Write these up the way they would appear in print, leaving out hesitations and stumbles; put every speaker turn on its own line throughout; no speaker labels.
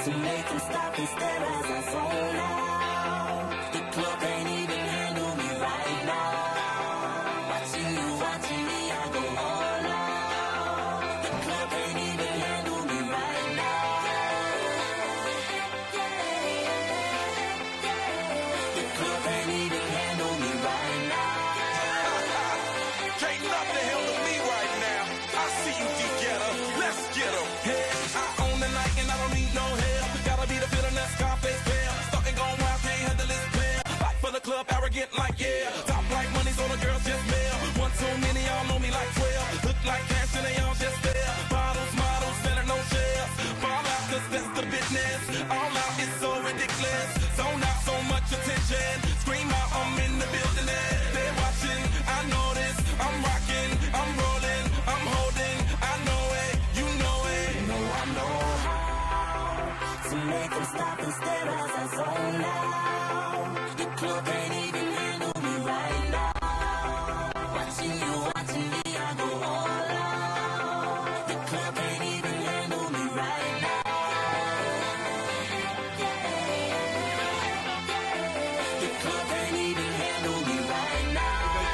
to make them stop and stare as I zone out. The club ain't even handle me right now. Watching you, watching me, I go all out. The club ain't even handle me right now. The club ain't even handle me right now.
Can't nothing handle me right now. I see you, D-Getter. Let's get 'em. Hey, I own the night and I don't need no help. Gotta be the feeling that's Scarface fair. Starting going wild, can't handle this pair. Fight for the club, arrogant like yeah. Top like money, so the girls just mail. One too many, y'all know me like 12. Look like cash and they all just there. Bottles, models, better no shares. Fall out, cause that's the business. All out is so ridiculous. Zone out, so much attention. Scream out, I'm in the building. They're watching, I know this. I'm rocking, I'm rolling, I'm holding. I know it, you know it.
You know I know how to make them stop and stare as I zone out. The club ain't even handle me right now. Watching you, watching me, I go all out. The club ain't even handle me right now. The club ain't even handle me right now.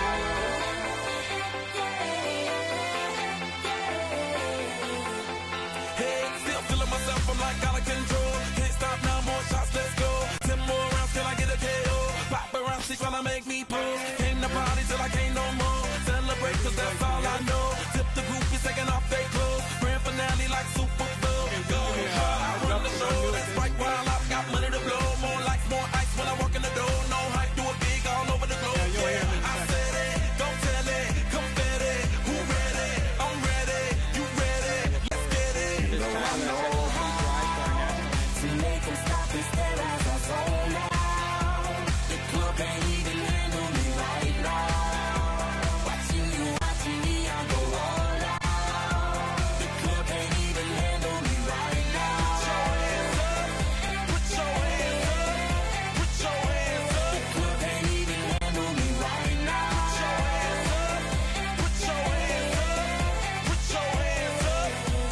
Hey, still feeling myself, I'm like out of control. Can't stop now, more shots, let's go. 10 more rounds till I get a KO. Pop around, see trying to make me pose. Came to party till I can't no more. Celebrate, cause that's all I know. Tip the group is taking off their clothes. Grand finale like Super Bowl. Go hard, I run the show. That's right, while I've got money to blow. More lights, more ice when I walk in the door. No hype, do it big all over the globe. Yeah, I said it, go tell it, come get it. Who ready? I'm ready, you ready? Let's get it.
You know I know how to make them stop and stare as I zone out. The club ain't even handle me right now. Watching you, watching me, I go all out. The club ain't even handle me right now.
Put your hands up, put your hands up.
The club ain't even handle me right now.
Put your hands up, put your hands up.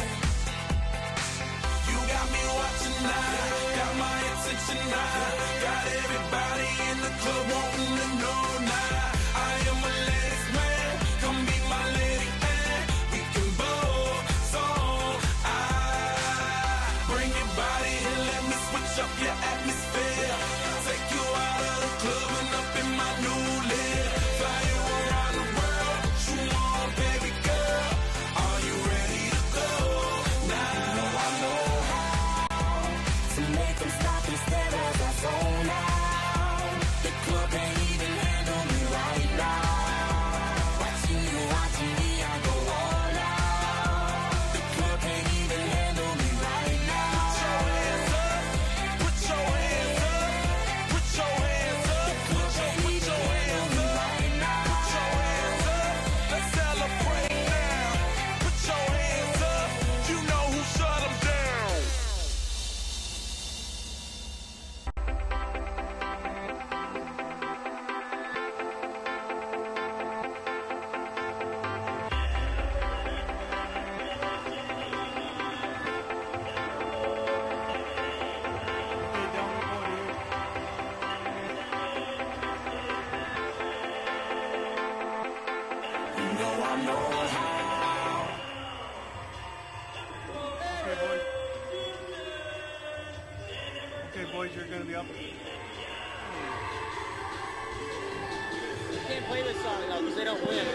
You got me watching now, got my attention now. Got everybody in the club wanting to know now. I am a ladies man, come be my lady and we can both song. I bring your body and let me switch up your atmosphere. Take you out of the club and up in my new live. Fly you around the world, you on, baby girl. Are you ready to go now?
You know I know how to make them stop and stare as I zone out. The club ain't even handle me right now. Watching you, watching me, I go all out. The club ain't even handle me right now.
Put your hands up, put your hands up.
The club ain't even handle me right now.
Put your hands up, let's celebrate now. Put your hands up, you know who shut 'em down.
You know I know how.
Okay, boys, you're going to be up.
You can't play this song though because they don't win.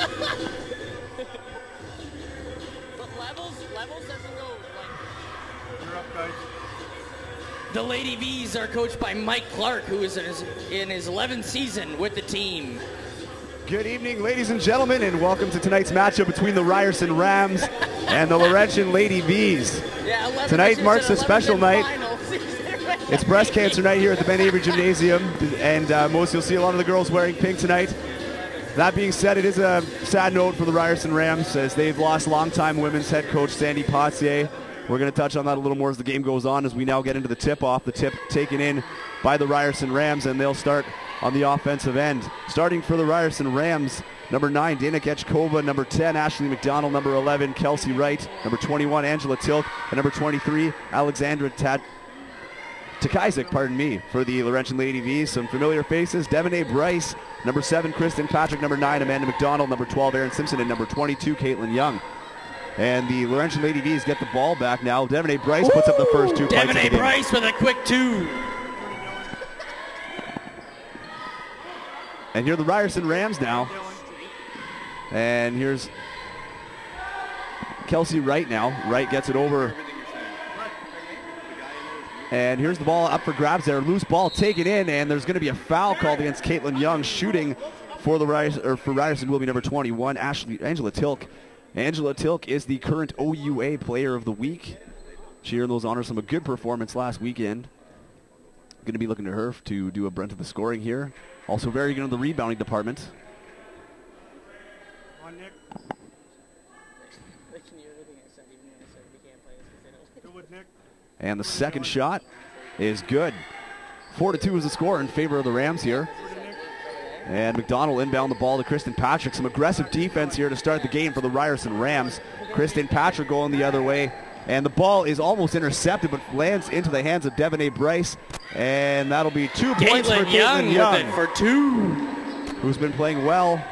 But levels doesn't go like.
You're up, guys.
The Lady V's are coached by Mike Clark, who is in his 11th season with the team.
Good evening, ladies and gentlemen, and welcome to tonight's matchup between the Ryerson Rams and the Laurentian Lady V's.
Yeah, 11
Tonight marks a special night.
Final.
It's breast cancer night here at the Avery Gymnasium, and you'll see a lot of the girls wearing pink tonight. That being said, it is a sad note for the Ryerson Rams as they've lost longtime women's head coach Sandy Potier. We're going to touch on that a little more as the game goes on, as we now get into the tip-off. The tip taken in by the Ryerson Rams, and they'll start on the offensive end. Starting for the Ryerson Rams, number 9, Dana Ketchkova. Number 10, Ashley McDonald. Number 11, Kelsey Wright. Number 21, Angela Tilk. And number 23, Alexandra Isaac, pardon me, for the Laurentian Lady V's. Some familiar faces: Devanay Bryce, number 7, Kristen Patrick, number 9, Amanda McDonald, number 12, Erin Simpson, and number 22, Caitlin Young. And the Laurentian Lady V's get the ball back now. Devanay Bryce puts up the first 2 points.
Devanay Bryce with a quick 2.
And here are the Ryerson Rams now. And here's Kelsey Wright now. Wright gets it over. And here's the ball up for grabs there. Loose ball taken in, and there's going to be a foul called against Caitlin Young. Shooting for the Ryerson will be number 21, Angela Tilk. Angela Tilk is the current OUA Player of the Week. She earned those honors from a good performance last weekend. Going to be looking to her to do a brunt of the scoring here. Also very good in the rebounding department.
On Nick. Good with Nick.
And the second shot is good. 4-2 is the score in favor of the Rams here. And McDonald inbound the ball to Kristen Patrick. Some aggressive defense here to start the game for the Ryerson Rams. Kristen Patrick going the other way. And the ball is almost intercepted, but lands into the hands of Devanay Bryce. And that'll be 2 points for Caitlin Young.
With it for 2.
Who's been playing well.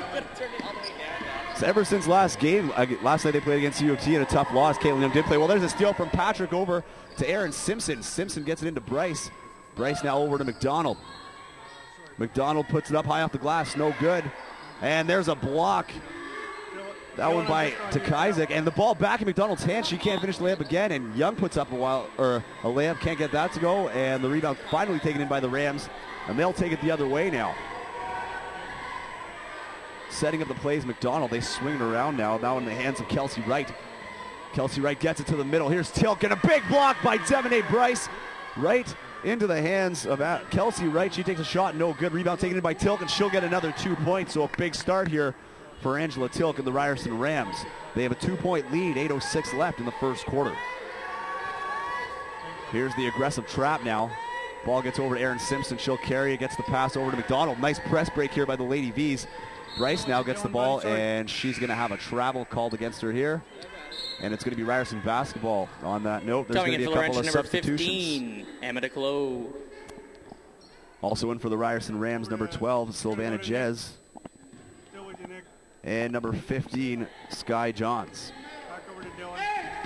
So ever since last game, last night they played against U of T in a tough loss. Caitlin Young did play well. There's a steal from Patrick over to Erin Simpson. Simpson gets it into Bryce. Bryce now over to McDonald. McDonald puts it up high off the glass, no good. And there's a block. That one by Isaac, and the ball back in McDonald's hand. She can't finish the layup again, and Young puts up a layup, can't get that to go, and the rebound finally taken in by the Rams, and they'll take it the other way now. Setting up the plays, McDonald, they swing it around now in the hands of Kelsey Wright. Kelsey Wright gets it to the middle. Here's Tilk, and a big block by Devanay Bryce. Right into the hands of Kelsey Wright. She takes a shot, no good. Rebound taken in by Tilk, and she'll get another 2 points, so a big start here for Angela Tilk and the Ryerson Rams. They have a 2-point lead, 8:06 left in the first quarter. Here's the aggressive trap now. Ball gets over to Erin Simpson. She'll carry it, gets the pass over to McDonald. Nice press break here by the Lady V's. Bryce now gets the ball, and she's going to have a travel called against her here. And it's going to be Ryerson basketball on that note. There's going to be a couple of substitutions.
15, Emma DeClo.
Also in for the Ryerson Rams, number 12, Sylvana Jez. And number 15, Sky Johns.
Back over to Dylan.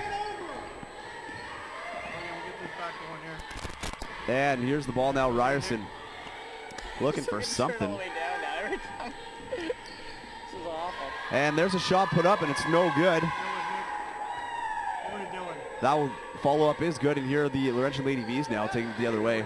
Get this back going here.
And here's the ball now, Ryerson looking for something.
This is awful.
And there's a shot put up, and it's no good.
Over to Dylan.
That will follow up is good, and here are the Laurentian Lady V's now taking it the other way.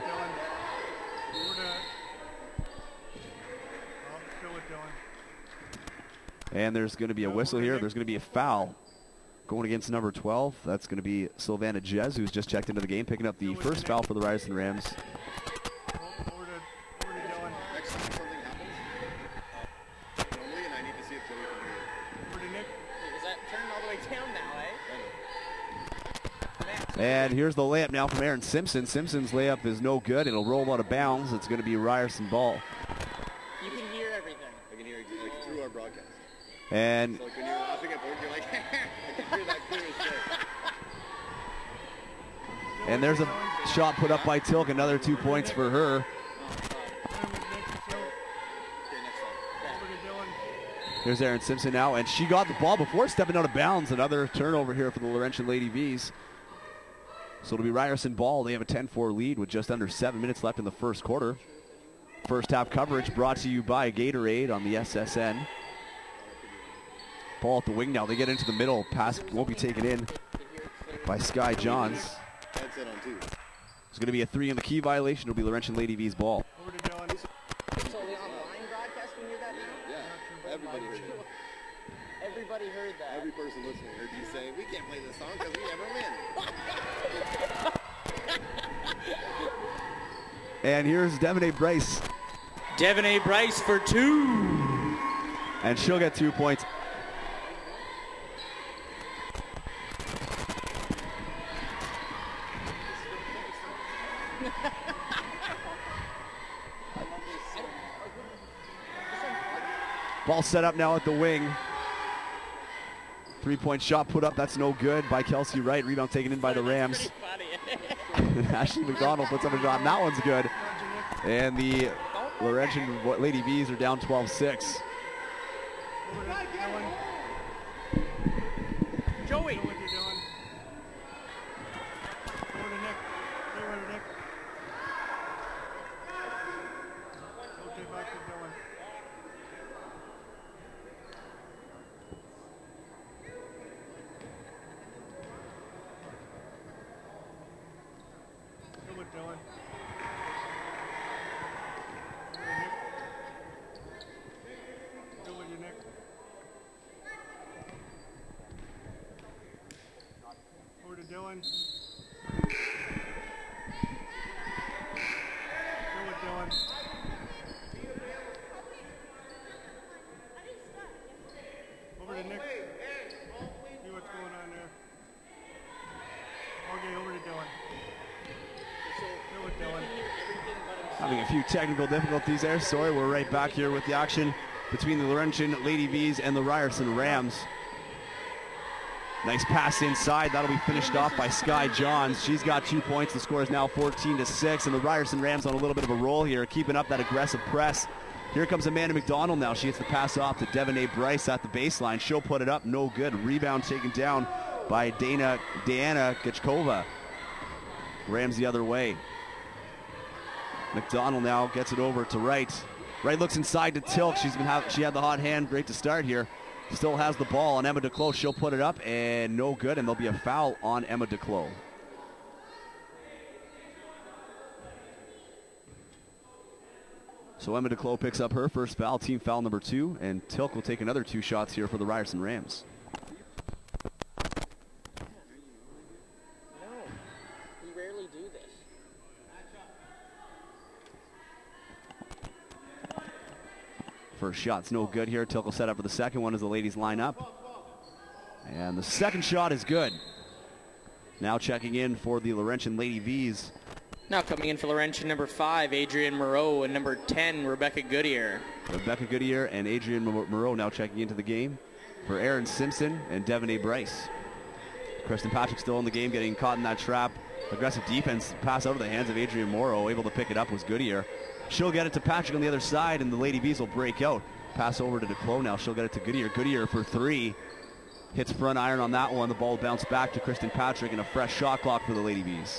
And there's going to be a whistle here. There's going to be a foul going against number 12. That's going to be Sylvana Jez, who's just checked into the game, picking up the first foul for the Ryerson Rams.
Over to Dylan.
Next time something happens, normally, and I need to see if Joey can do it.
Over to Nick.
Is that turning all the way down now, eh?
And here's the layup now from Erin Simpson. Simpson's layup is no good. It'll roll out of bounds. It's going to be Ryerson ball.
You can hear everything.
I can hear it like, through our broadcast.
And
So like when you're laughing at board, you're like, I can hear that clear as day.
and there's a shot put up by Tilk. Another 2 points for her. Here's Erin Simpson now, and she got the ball before stepping out of bounds. Another turnover here for the Laurentian Lady V's. So it'll be Ryerson ball. They have a 10-4 lead with just under 7 minutes left in the first quarter. First half coverage brought to you by Gatorade on the SSN. Ball at the wing now. They get into the middle. Pass won't be taken in by Sky Johns.
That's it on two.
It's going to be a 3 in the key violation. It'll be Laurentian Lady V's ball.
Over to Dylan.
So the online broadcast can hear that now?
Yeah, everybody heard it.
Everybody heard that.
Every person listening heard you say, we can't play this song because we never win.
And here's Devanay Bryce.
Devanay Bryce for 2.
And she'll get 2 points. Ball set up now at the wing. 3-point shot put up. That's no good by Kelsey Wright. Rebound taken in by the Rams. Ashley McDonald puts up a shot, and that one's good. And the Laurentian Lady V's are down 12-6.
Over to Dylan.
Joey.
Know what you're doing. Over to Nick. Stay over to Nick. Okay, back to Dylan. Good with Dylan. Good with you, Nick. Over to Dylan. Good with Dylan. Over to Nick. See what's going on there. Okay, over to Dylan. Good with Dylan.
Having a few technical difficulties there. Sorry, we're right back here with the action between the Laurentian Lady V's and the Ryerson Rams. Nice pass inside. That'll be finished off by Sky Johns. She's got 2 points. The score is now 14-6, and the Ryerson Rams on a little bit of a roll here, keeping up that aggressive press. Here comes Amanda McDonald now. She gets the pass off to Devanay Bryce at the baseline. She'll put it up. No good. Rebound taken down by Diana Gachkova. Rams the other way. McDonald now gets it over to Wright. Wright looks inside to Tilk. She had the hot hand. Great to start here. Still has the ball on Emma DeClos. She'll put it up, and no good, and there'll be a foul on Emma DeClos. So Emma DeClos picks up her first foul, team foul number 2, and Tilk will take another 2 shots here for the Ryerson Rams.
No, we rarely do this.
First shot's no good here. Tilk will set up for the second one as the ladies line up. And the second shot is good. Now checking in for the Laurentian Lady V's.
Now coming in for Laurentian, number 5, Adrian Moreau, and number 10, Rebecca Goodyear.
Rebecca Goodyear and Adrian Moreau now checking into the game for Aaron Simpson and Devanay Bryce. Kristen Patrick still in the game, getting caught in that trap. Aggressive defense, pass out of the hands of Adrian Moreau. Able to pick it up was Goodyear. She'll get it to Patrick on the other side, and the Lady V's will break out. Pass over to DeClos now. She'll get it to Goodyear. Goodyear for 3. Hits front iron on that one. The ball bounced back to Kristen Patrick, and a fresh shot clock for the Lady V's.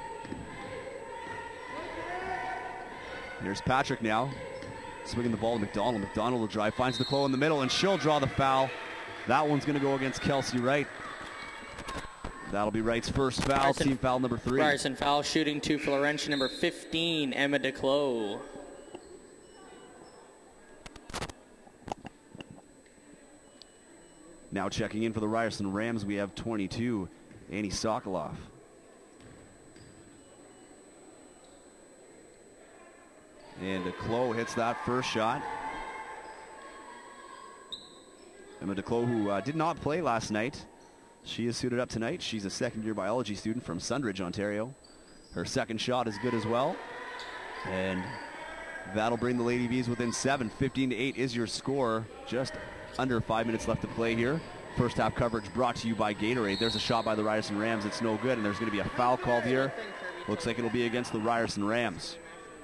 Here's Patrick now. Swinging the ball to McDonald. McDonald will drive, finds DeClos in the middle, and she'll draw the foul. That one's going to go against Kelsey Wright. That'll be Wright's first foul,
Ryerson,
team foul number 3.
Ryerson foul shooting 2 for Laurentian, number 15, Emma DeClos.
Now checking in for the Ryerson Rams, we have 22, Annie Sokoloff. And DeClos hits that first shot. Emma DeClos, who did not play last night. She is suited up tonight. She's a second-year biology student from Sundridge, Ontario. Her second shot is good as well. And that'll bring the Lady V's within 7. 15-8 is your score. Just under 5 minutes left to play here. First half coverage brought to you by Gatorade. There's a shot by the Ryerson Rams. It's no good, and there's going to be a foul called here. Looks like it'll be against the Ryerson Rams.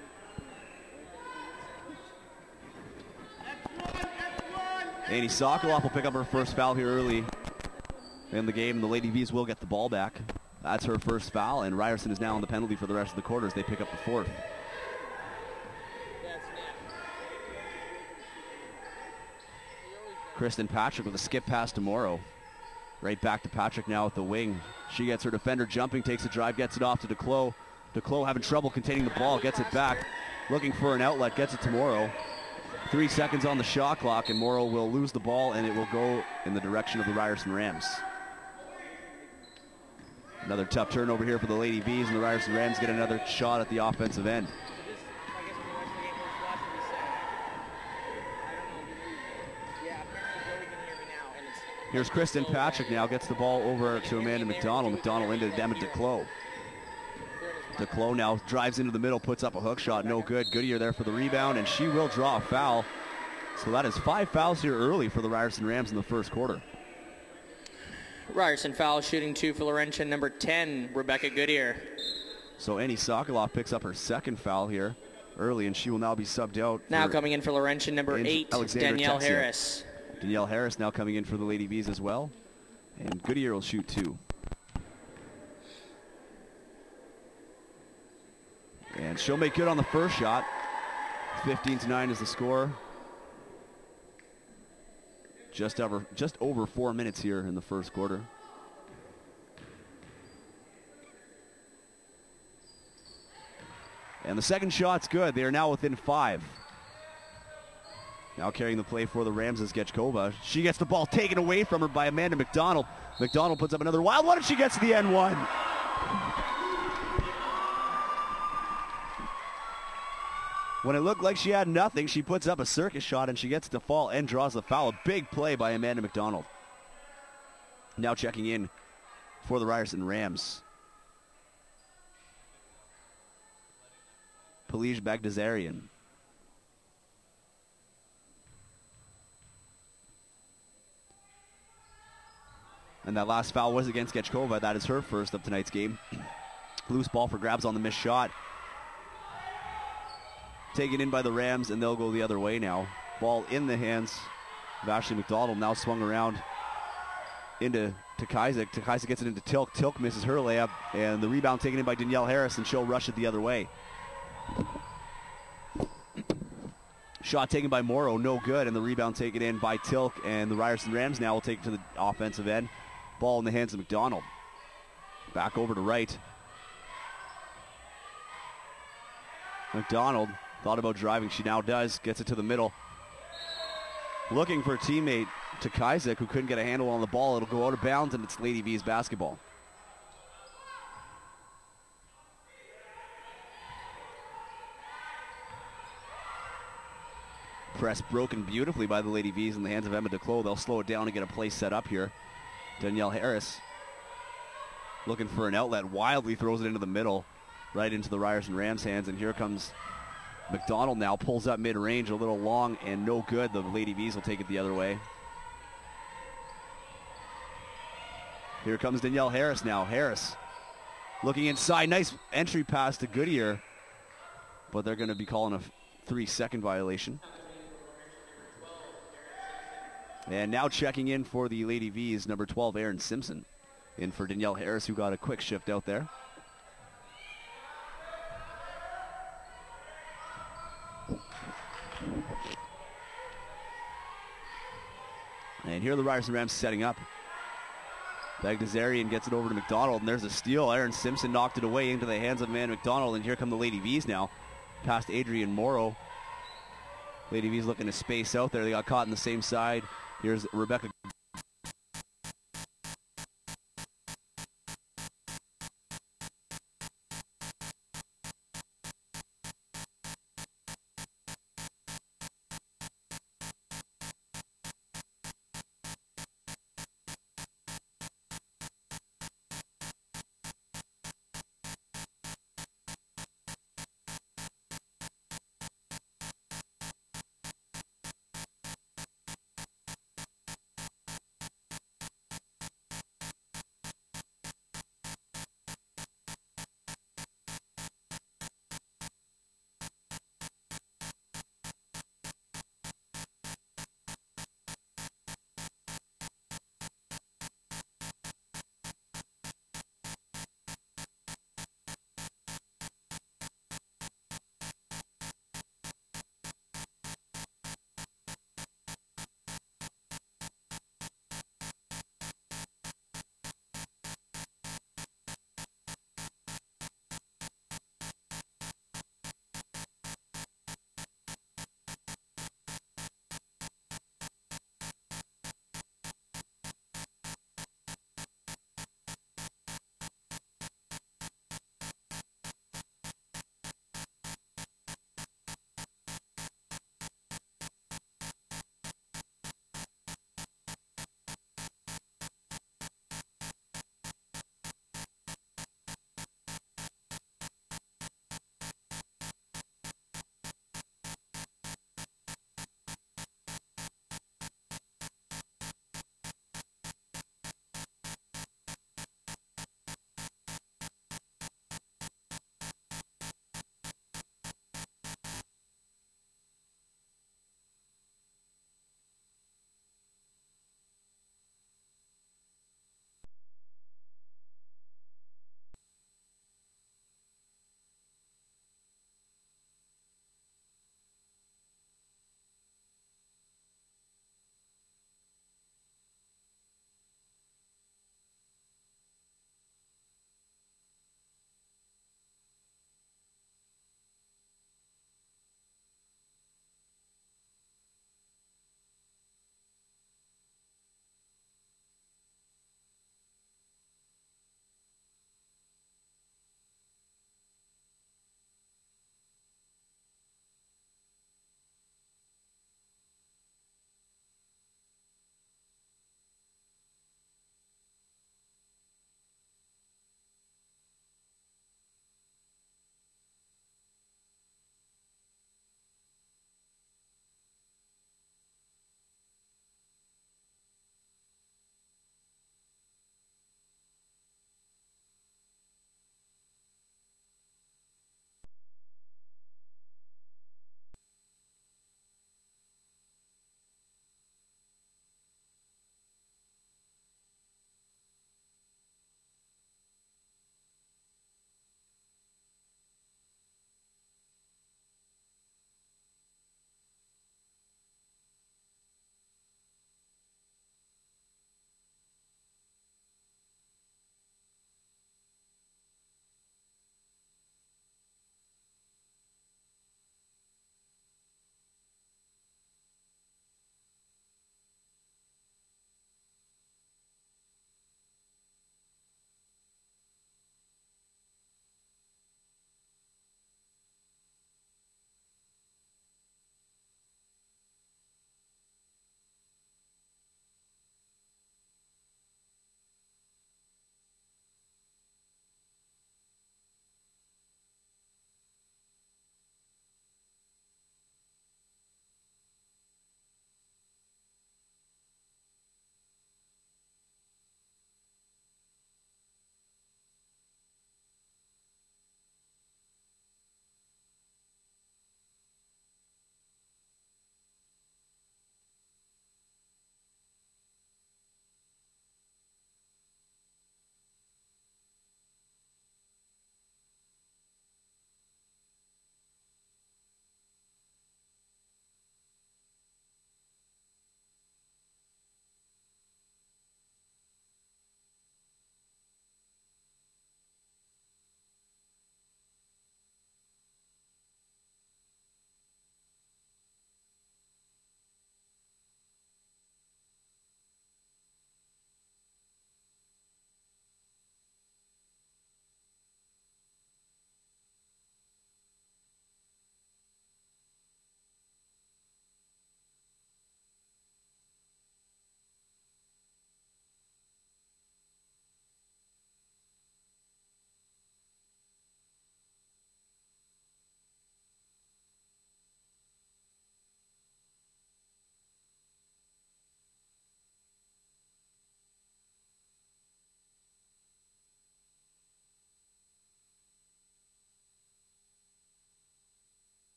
Annie Sokoloff will pick up her first foul here early in the game. The Lady V's will get the ball back. That's her first foul, and Ryerson is now on the penalty for the rest of the quarters. They pick up the 4th. Kristen Patrick with a skip pass to Morrow. Right back to Patrick now at the wing. She gets her defender jumping, takes a drive, gets it off to DeClos. DeClos having trouble containing the ball, gets it back. Looking for an outlet, gets it to Morrow. 3 seconds on the shot clock, and Morrow will lose the ball, and it will go in the direction of the Ryerson Rams. Another tough turnover here for the Lady V's, and the Ryerson Rams get another shot at the offensive end. Here's Kristen Patrick now, gets the ball over to Amanda McDonald. McDonald into Emma DeClos. DeClos now drives into the middle, puts up a hook shot, no good. Goodyear there for the rebound, and she will draw a foul. So that is 5 fouls here early for the Ryerson Rams in the first quarter.
Ryerson foul shooting 2 for Laurentian, number 10, Rebecca Goodyear.
So Annie Sokolov picks up her second foul here early, and she will now be subbed out.
Now coming in for Laurentian, number 8, Danielle Harris.
Danielle Harris now coming in for the Lady Bees as well. And Goodyear will shoot 2. And she'll make good on the first shot. 15-9 is the score. Just over 4 minutes here in the first quarter. And the second shot's good. They are now within 5. Now carrying the play for the Rams is Getchkova. She gets the ball taken away from her by Amanda McDonald. McDonald puts up another wild one, and she gets to the N1. When it looked like she had nothing, she puts up a circus shot, and she gets to fall and draws the foul. A big play by Amanda McDonald. Now checking in for the Ryerson Rams. Pelij Bagdasarian. And that last foul was against Getchkova. That is her first of tonight's game. Loose ball for grabs on the missed shot. Taken in by the Rams, and they'll go the other way now. Ball in the hands of Ashley McDonald. Now swung around into Kaisik. Kaisik gets it into Tilk. Tilk misses her layup, and the rebound taken in by Danielle Harris, and she'll rush it the other way. Shot taken by Morrow, no good, and the rebound taken in by Tilk, and the Ryerson Rams now will take it to the offensive end. Ball in the hands of McDonald. Back over to right. McDonald thought about driving. She now does. Gets it to the middle. Looking for a teammate to Kaisik, who couldn't get a handle on the ball. It'll go out of bounds, and it's Lady V's basketball. Press broken beautifully by the Lady V's in the hands of Emma Duclos. They'll slow it down and get a play set up here. Danielle Harris looking for an outlet. Wildly throws it into the middle, right into the Ryerson Rams' hands. And here comes McDonald now. Pulls up mid-range, a little long and no good. The Lady V's will take it the other way. Here comes Danielle Harris now. Harris looking inside. Nice entry pass to Goodyear. But they're going to be calling a 3-second violation. And now checking in for the Lady V's, number 12, Erin Simpson. In for Danielle Harris, who got a quick shift out there. And here are the Ryerson Rams setting up. Bagdasarian gets it over to McDonald, and there's a steal. Erin Simpson knocked it away into the hands of Amanda McDonald, and here come the Lady V's now. Past Adrian Morrow. Lady V's looking to space out there. They got caught on the same side. Here's Rebecca.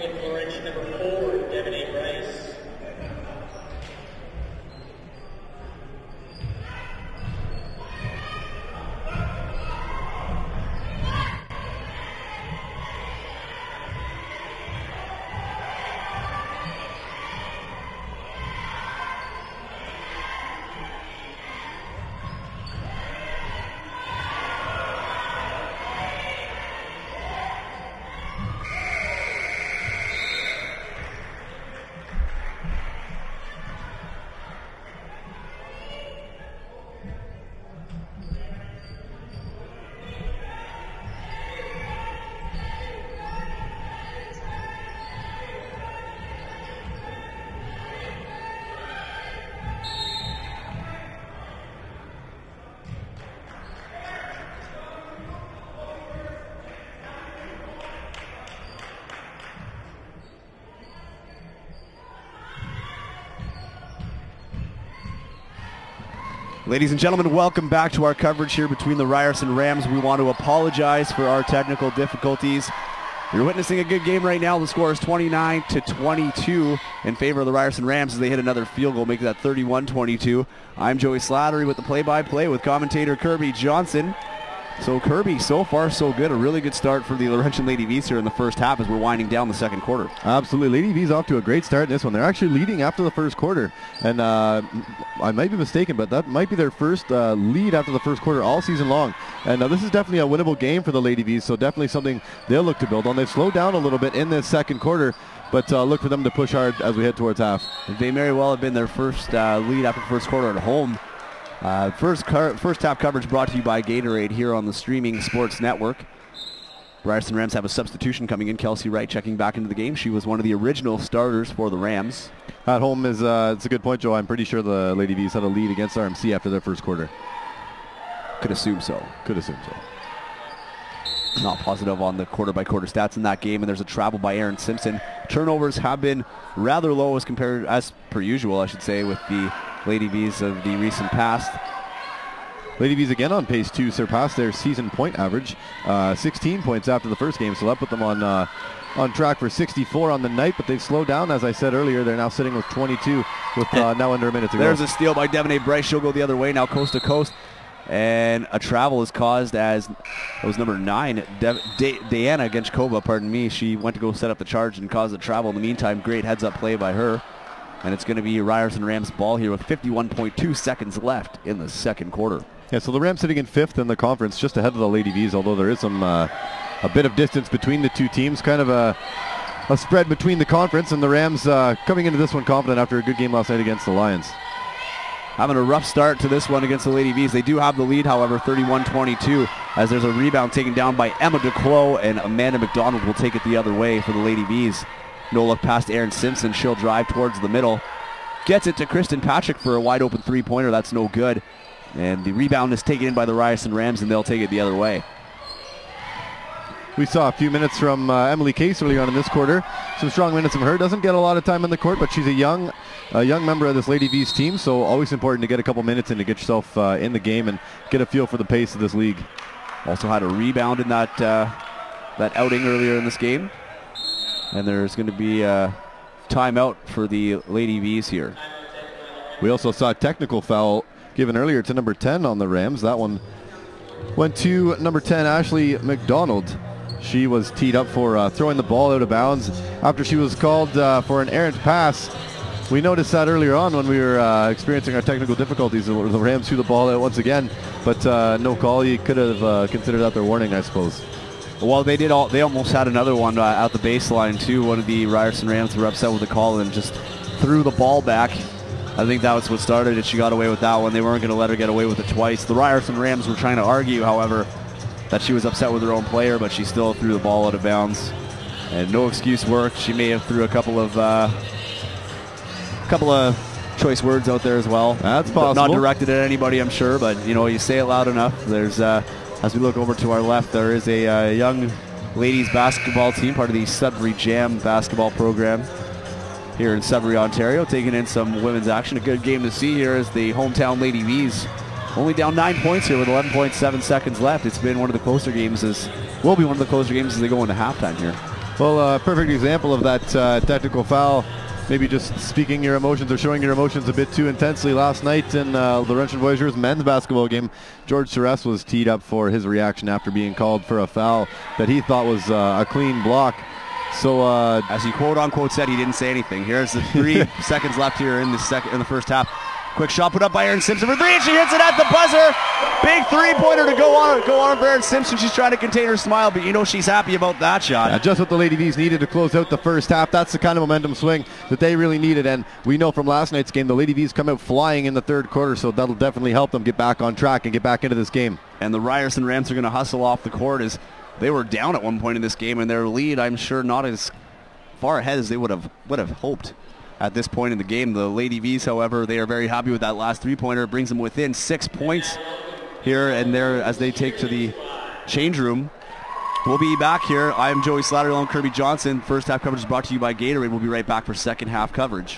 with Laurentian number 4, Devin Bryce.
Ladies and gentlemen, welcome back to our coverage here between the Ryerson Rams. We want to apologize for our technical difficulties. You're witnessing a good game right now. The score is 29-22 in favor of the Ryerson Rams as they hit another field goal, making that 31-22. I'm Joey Slattery with the play-by-play with commentator Kirby Johnson. So Kirby, so far so good. A really good start for the Laurentian Lady Vs here in the first half as we're winding down the second quarter.
Absolutely. Lady V's off to a great start in this one. They're actually leading after the first quarter. And I might be mistaken, but that might be their first lead after the first quarter all season long. And this is definitely a winnable game for the Lady Vs, so definitely something they'll look to build on. They've slowed down a little bit in this second quarter, but look for them to push hard as we head towards half.
They may well have been their first lead after the first quarter at home. First half coverage brought to you by Gatorade here on the Streaming Sports Network. Ryerson Rams have a substitution coming in. Kelsey Wright checking back into the game. She was one of the original starters for the Rams.
At home is it's a good point, Joe. I'm pretty sure the Lady Vs had a lead against RMC after their first quarter.
Could assume so. Not positive on the quarter-by-quarter stats in that game, and there's a travel by Aaron Simpson. Turnovers have been rather low as per usual, I should say, with the Lady Vs of the recent past.
Lady Vs again on pace to surpass their season point average, 16 points after the first game, so that put them on track for 64 on the night, but they've slowed down. As I said earlier, they're now sitting with 22 with now under a minute to go.
There's a steal by Devin Bryce. She'll go the other way now, coast to coast. And a travel is caused as it was number 9, Diana Genchkova, pardon me. She went to go set up the charge and caused a travel. In the meantime, great heads-up play by her. And it's going to be Ryerson Rams ball here with 51.2 seconds left in the second quarter.
Yeah, so the Rams sitting in 5th in the conference, just ahead of the Lady Vs, although there is some a bit of distance between the two teams, kind of a spread between the conference, and the Rams coming into this one confident after a good game last night against the Lions.
Having a rough start to this one against the Lady Vs. They do have the lead, however, 31-22, as there's a rebound taken down by Emma Duclos, and Amanda McDonald will take it the other way for the Lady Vs. No look past Aaron Simpson. She'll drive towards the middle. Gets it to Kristen Patrick for a wide open three-pointer. That's no good. And the rebound is taken in by the Ryerson Rams, and they'll take it the other way.
We saw a few minutes from Emily Case early on in this quarter. Some strong minutes from her. Doesn't get a lot of time in the court, but she's a young member of this Lady V's team, so always important to get a couple minutes in to get yourself in the game and get a feel for the pace of this league.
Also had a rebound in that outing earlier in this game. And there's going to be a timeout for the Lady V's here.
We also saw a technical foul given earlier to number 10 on the Rams. That one went to number 10, Ashley McDonald. She was teed up for throwing the ball out of bounds after she was called for an errant pass. We noticed that earlier on when we were experiencing our technical difficulties. The Rams threw the ball out once again, but no call. You could have considered that their warning, I suppose.
Well, they almost had another one at the baseline, too. One of the Ryerson Rams were upset with the call and just threw the ball back. I think that was what started it. She got away with that one. They weren't going to let her get away with it twice. The Ryerson Rams were trying to argue, however, that she was upset with her own player, but she still threw the ball out of bounds. And no excuse worked. She may have threw a couple of choice words out there as well.
That's possible.
Not directed at anybody, I'm sure, but you say it loud enough. There's as we look over to our left, there is a young ladies basketball team, part of the Sudbury Jam basketball program here in Sudbury, Ontario, taking in some women's action. A good game to see here as the hometown Lady V's only down 9 points here with 11.7 seconds left. It's been one of the closer games will be one of the closer games as they go into halftime here.
Well, perfect example of that technical foul. Maybe just speaking your emotions or showing your emotions a bit too intensely. Last night in Laurentian Voyageurs men's basketball game, George Ceres was teed up for his reaction after being called for a foul that he thought was a clean block. So,
as he quote-unquote said, he didn't say anything. Here's the 3 seconds left here in the first half. Quick shot put up by Erin Simpson for 3, and she hits it at the buzzer. Big three-pointer to go on for Erin Simpson. She's trying to contain her smile, but you know she's happy about that shot.
Yeah, just what the Lady Vs needed to close out the first half. That's the kind of momentum swing that they really needed, and we know from last night's game the Lady Vs come out flying in the third quarter, so that'll definitely help them get back on track and get back into this game.
And the Ryerson Rams are going to hustle off the court as they were down at one point in this game, and their lead, I'm sure, not as far ahead as they would have hoped. At this point in the game, the Lady Vs, however, they are very happy with that last three-pointer. It brings them within 6 points here and there as they take to the change room. We'll be back here. I am Joey Slattery along Kirby Johnson. First half coverage is brought to you by Gatorade. We'll be right back for second half coverage.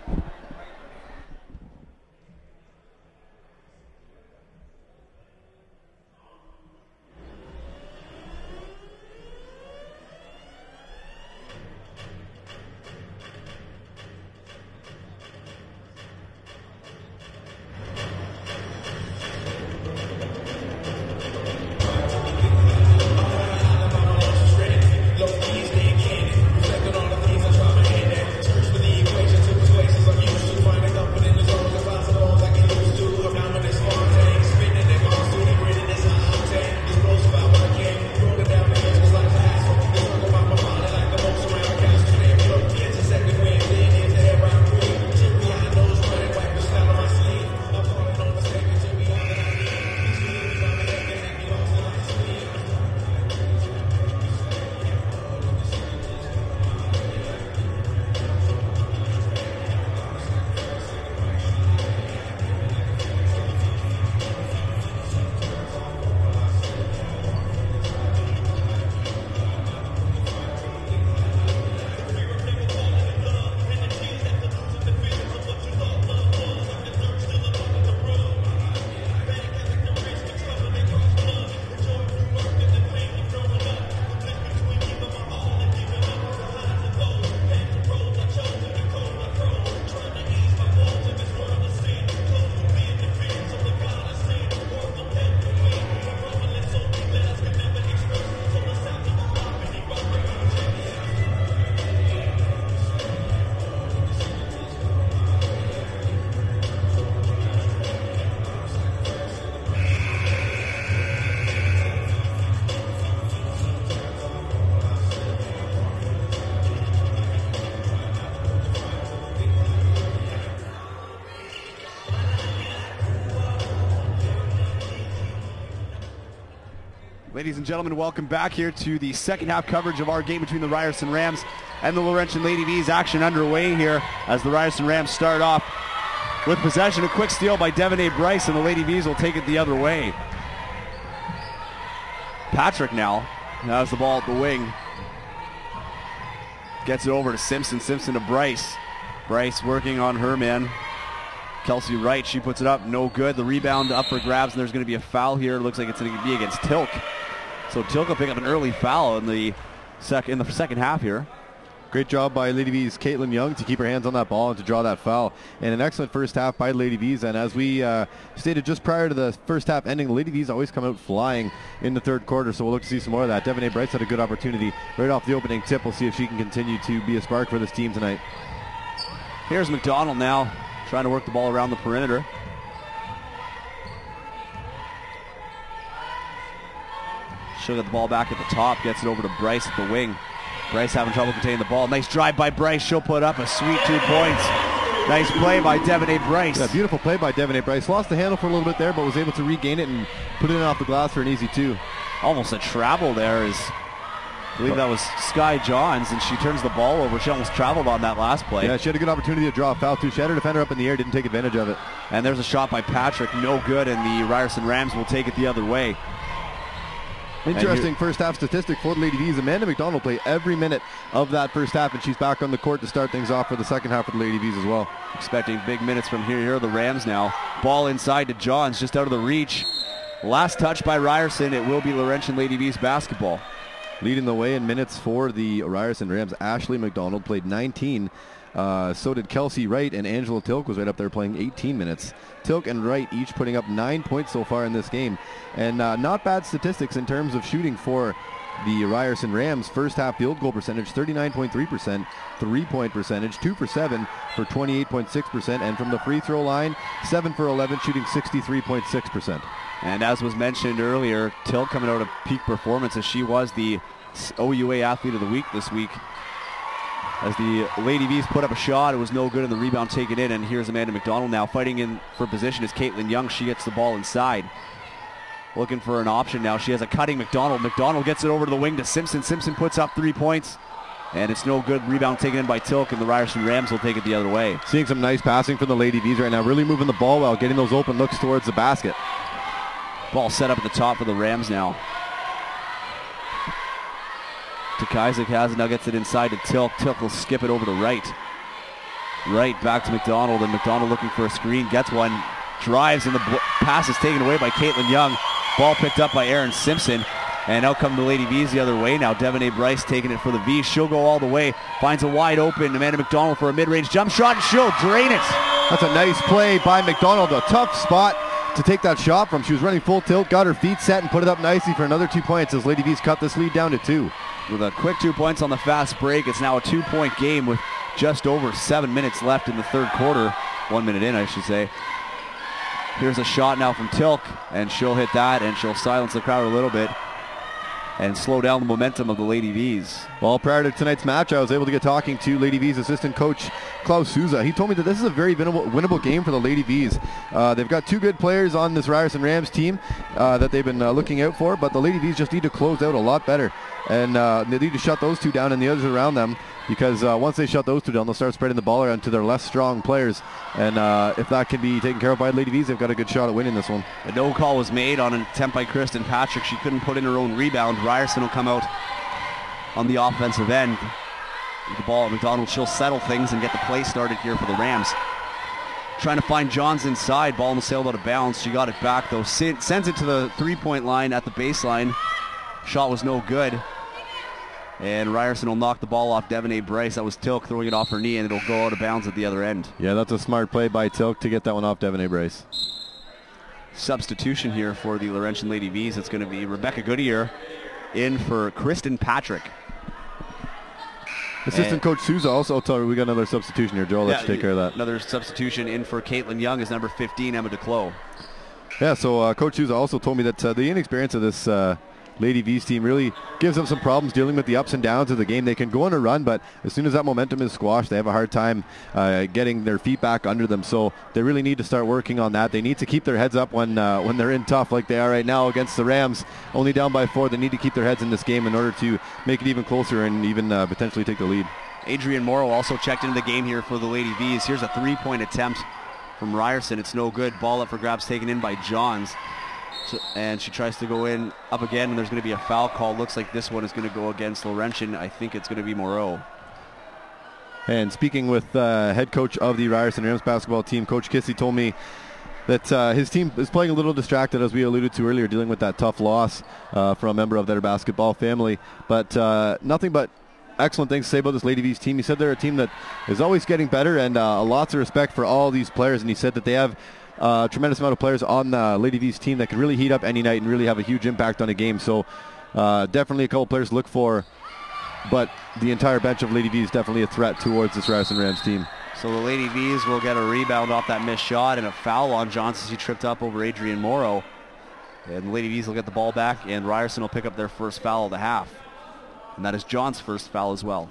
Ladies and gentlemen, welcome back here to the second half coverage of our game between the Ryerson Rams and the Laurentian Lady Vs. Action underway here as the Ryerson Rams start off with possession. A quick steal by Devanay Bryce, and the Lady Vs will take it the other way. Patrick now has the ball at the wing. Gets it over to Simpson. Simpson to Bryce. Bryce working on her man. Kelsey Wright, she puts it up, no good. The rebound up for grabs, and there's going to be a foul here. It looks like it's going to be against Tilk. So Tilk will pick up an early foul in the second half here.
Great job by Lady V's Caitlin Young to keep her hands on that ball and to draw that foul. And an excellent first half by Lady V's. And as we stated just prior to the first half ending, the Lady V's always come out flying in the third quarter. So we'll look to see some more of that. Devanay Bryce had a good opportunity right off the opening tip. We'll see if she can continue to be a spark for this team tonight.
Here's McDonald now trying to work the ball around the perimeter. She'll get the ball back at the top, gets it over to Bryce at the wing. Bryce having trouble containing the ball. Nice drive by Bryce. She'll put up a sweet 2 points. Nice play by Devanay Bryce.
Yeah, beautiful play by Devanay Bryce. Lost the handle for a little bit there, but was able to regain it and put it in off the glass for an easy 2.
Almost a travel there. I believe that was Sky Johns, and she turns the ball over. She almost traveled on that last play.
Yeah, she had a good opportunity to draw a foul too. She had her defender up in the air, didn't take advantage of it.
And there's a shot by Patrick, no good, and the Ryerson Rams will take it the other way.
Interesting first half statistic for the Lady V's. Amanda McDonald played every minute of that first half, and she's back on the court to start things off for the second half of the Lady V's as well.
Expecting big minutes from here. Here are the Rams now. Ball inside to Johns, just out of the reach. Last touch by Ryerson. It will be Laurentian Lady V's basketball.
leading the way in minutes for the Ryerson Rams. Ashley McDonald played 19. So did Kelsey Wright, and Angela Tilk was right up there playing 18 minutes. Tilk and Wright each putting up 9 points so far in this game. And not bad statistics in terms of shooting for the Ryerson Rams. First half field goal percentage 39.3%, 3-point percentage 2 for 7 for 28.6%, and from the free throw line 7 for 11 shooting 63.6%.
And as was mentioned earlier, Tilk coming out of peak performance as she was the OUA Athlete of the Week this week. As the Lady V's put up a shot, it was no good, and the rebound taken in. And here's Amanda McDonald now fighting in for position is Caitlin Young. She gets the ball inside. Looking for an option now. She has a cutting McDonald. McDonald gets it over to the wing to Simpson. Simpson puts up 3 points, and it's no good. Rebound taken in by Tilk, and the Ryerson Rams will take it the other way.
Seeing some nice passing from the Lady V's right now. Really moving the ball well, getting those open looks towards the basket.
Ball set up at the top for the Rams now. Isaac has it, now gets it inside to Tilk. Tilk will skip it over to Wright. Wright back to McDonald, and McDonald looking for a screen, gets one, drives, and the pass is taken away by Caitlin Young. Ball picked up by Erin Simpson, and out come the Lady V's the other way now. Devanay Bryce taking it for the V's. She'll go all the way, finds a wide open Amanda McDonald for a mid-range jump shot, and she'll drain it.
That's a nice play by McDonald, a tough spot to take that shot from. She was running full tilt, got her feet set, and put it up nicely for another 2 points as Lady V's cut this lead down to 2.
With a quick 2 points on the fast break, it's now a 2-point game with just over 7 minutes left in the third quarter. 1 minute in, I should say. Here's a shot now from Tilk, and she'll hit that, and she'll silence the crowd a little bit and slow down the momentum of the Lady V's.
Well, prior to tonight's match, I was able to get talking to Lady V's assistant coach, Klaus Souza. He told me that this is a very winnable game for the Lady V's. They've got 2 good players on this Ryerson Rams team that they've been looking out for, but the Lady V's just need to close out a lot better. And they need to shut those 2 down and the others around them, because once they shut those 2 down, they'll start spreading the ball around to their less strong players. And if that can be taken care of by Lady V's, they've got a good shot at winning this one.
A no call was made on an attempt by Kristen Patrick. She couldn't put in her own rebound. Ryerson will come out on the offensive end. The ball at McDonald, she'll settle things and get the play started here for the Rams. Trying to find Johns inside. Ball sailed out of bounds. She got it back, though. Sends it to the 3-point line at the baseline. Shot was no good. And Ryerson will knock the ball off Devanay Bryce. That was Tilk throwing it off her knee, and it'll go out of bounds at the other end.
Yeah, that's a smart play by Tilk to get that one off Devanay Bryce.
Substitution here for the Laurentian Lady V's. It's going to be Rebecca Goodyear in for Kristen Patrick.
Assistant coach Souza also told her we got another substitution here. Joel, let's take care of that.
Another substitution in for Caitlin Young is number 15, Emma DeClos.
Yeah, so Coach Souza also told me that the inexperience of this Lady V's team really gives them some problems dealing with the ups and downs of the game. They can go on a run, but as soon as that momentum is squashed, they have a hard time getting their feet back under them. So they really need to start working on that. They need to keep their heads up when they're in tough like they are right now against the Rams. Only down by 4. They need to keep their heads in this game in order to make it even closer and even potentially take the lead.
Adrian Morrow also checked into the game here for the Lady V's. Here's a 3-point attempt from Ryerson. It's no good. Ball up for grabs taken in by Johns. And she tries to go in up again, and there's going to be a foul call. Looks like this one is going to go against Laurentian. I think it's going to be Moreau.
And speaking with head coach of the Ryerson Rams basketball team, Coach Kissy told me that his team is playing a little distracted, as we alluded to earlier, dealing with that tough loss from a member of their basketball family. But nothing but excellent things to say about this Lady V's team. He said they're a team that is always getting better, and lots of respect for all these players. And he said that they have a tremendous amount of players on the Lady V's team that could really heat up any night and really have a huge impact on a game. So definitely a couple players to look for, but the entire bench of Lady V's is definitely a threat towards this Ryerson Rams team.
So the Lady V's will get a rebound off that missed shot and a foul on Johnson as he tripped up over Adrian Morrow. And the Lady V's will get the ball back, and Ryerson will pick up their first foul of the half. And that is John's first foul as well.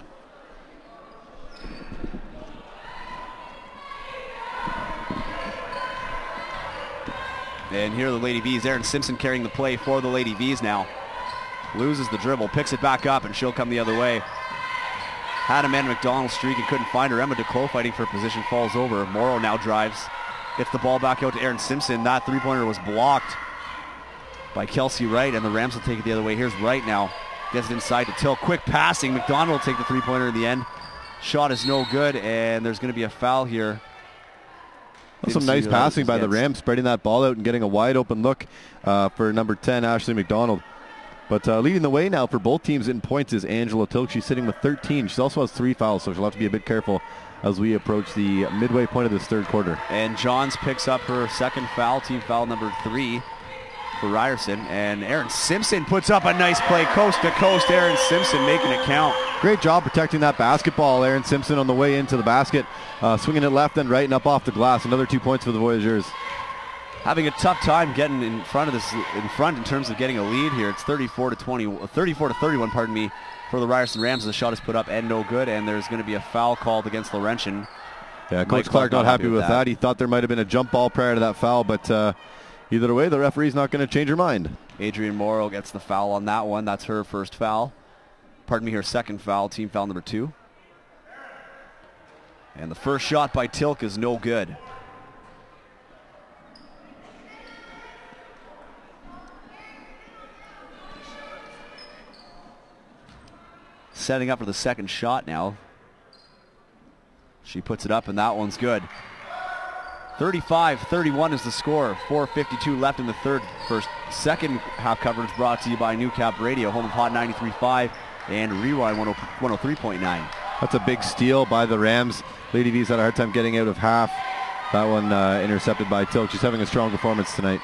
And here are the Lady V's. Erin Simpson carrying the play for the Lady V's now. Loses the dribble, picks it back up, and she'll come the other way. Had Amanda McDonald streak and couldn't find her. Emma DeClos fighting for position, falls over. Morrow now drives. Gets the ball back out to Erin Simpson. That three-pointer was blocked by Kelsey Wright, and the Rams will take it the other way. Here's Wright now. Gets it inside to Till. Quick passing. McDonald will take the three-pointer in the end. Shot is no good, and there's going to be a foul here.
Some nice passing by the Rams, spreading that ball out and getting a wide open look for number 10, Ashley McDonald. But leading the way now for both teams in points is Angela Tilk. She's sitting with 13. She also has 3 fouls, so she'll have to be a bit careful as we approach the midway point of this third quarter.
And Johns picks up her second foul, team foul number 3 for Ryerson. And Erin Simpson puts up a nice play, coast to coast. Erin Simpson making it count.
Great job protecting that basketball. Erin Simpson on the way into the basket, swinging it left and right and up off the glass. Another 2 points for the Voyageurs.
Having a tough time getting in front in terms of getting a lead here. It's 34 to 31, pardon me, for the Ryerson Rams. The shot is put up and no good, and there's going to be a foul called against Laurentian.
Yeah, Coach Clark not happy with that. He thought there might have been a jump ball prior to that foul, but either way, the referee's not going to change her mind.
Adrian Morrow gets the foul on that one. That's her first foul. Pardon me, her second foul, team foul number 2. And the first shot by Tilk is no good. Setting up for the second shot now. She puts it up, and that one's good. 35-31 is the score. 4:52 left in the second half coverage brought to you by New Cap Radio, home of Hot 93.5 and Rewind 103.9.
That's a big steal by the Rams. Lady V's had a hard time getting out of half. That one intercepted by Tilk. She's having a strong performance tonight.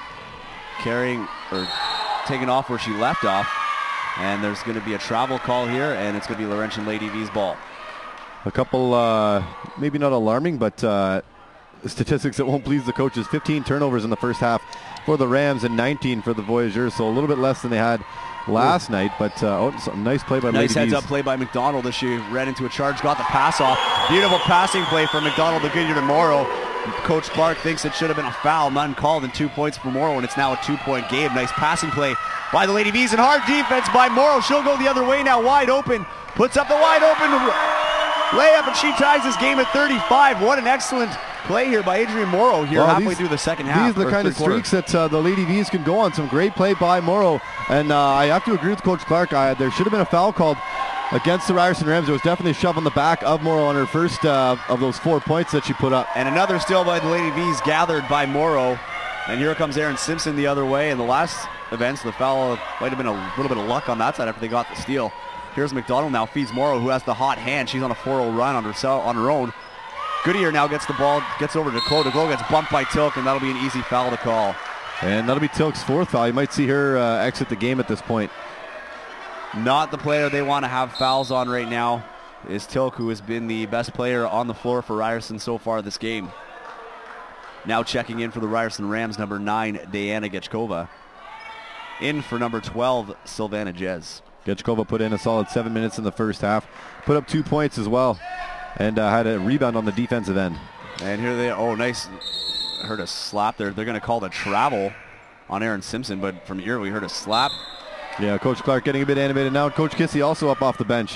Taking off where she left off. And there's going to be a travel call here, and it's going to be Laurentian Lady V's ball.
A couple, maybe not alarming, but statistics that won't please the coaches. 15 turnovers in the first half for the Rams and 19 for the Voyageurs, so a little bit less than they had last night. But nice play by Lady V's.
Nice heads-up play by McDonald as she ran into a charge, got the pass off. Beautiful passing play from McDonald to Goodyear to Morrow. Coach Clark thinks it should have been a foul, none called, and 2 points for Morrow, and it's now a 2-point game. Nice passing play by the Lady V's, and hard defense by Morrow. She'll go the other way now, wide open. Puts up the wide open layup, and she ties this game at 35. What an excellent play here by Adrian Morrow here halfway through the second half.
These are the kind of streaks that the Lady V's can go on. Some great play by Morrow, and I have to agree with Coach Clark. There should have been a foul called against the Ryerson Rams. It was definitely a shove on the back of Morrow on her first of those 4 points that she put up.
And another steal by the Lady V's gathered by Morrow. And here comes Erin Simpson the other way. In the last events, the foul might have been a little bit of luck on that side after they got the steal. Here's McDonald now, feeds Morrow, who has the hot hand. She's on a 4-0 run on her own. Goodyear now gets the ball, gets over to Declo. Declo gets bumped by Tilk, and that'll be an easy foul to call.
And that'll be Tilk's 4th foul. You might see her exit the game at this point.
Not the player they want to have fouls on right now is Tilk, who has been the best player on the floor for Ryerson so far this game. Now checking in for the Ryerson Rams, number 9, Diana Getchkova. In for number 12, Sylvana Jez.
Getchkova put in a solid 7 minutes in the first half. Put up 2 points as well. And had a rebound on the defensive end.
And here they are. Oh, nice. I heard a slap there. They're going to call the travel on Erin Simpson, but from here we heard a slap.
Yeah, Coach Clark getting a bit animated now. Coach Kissy also up off the bench.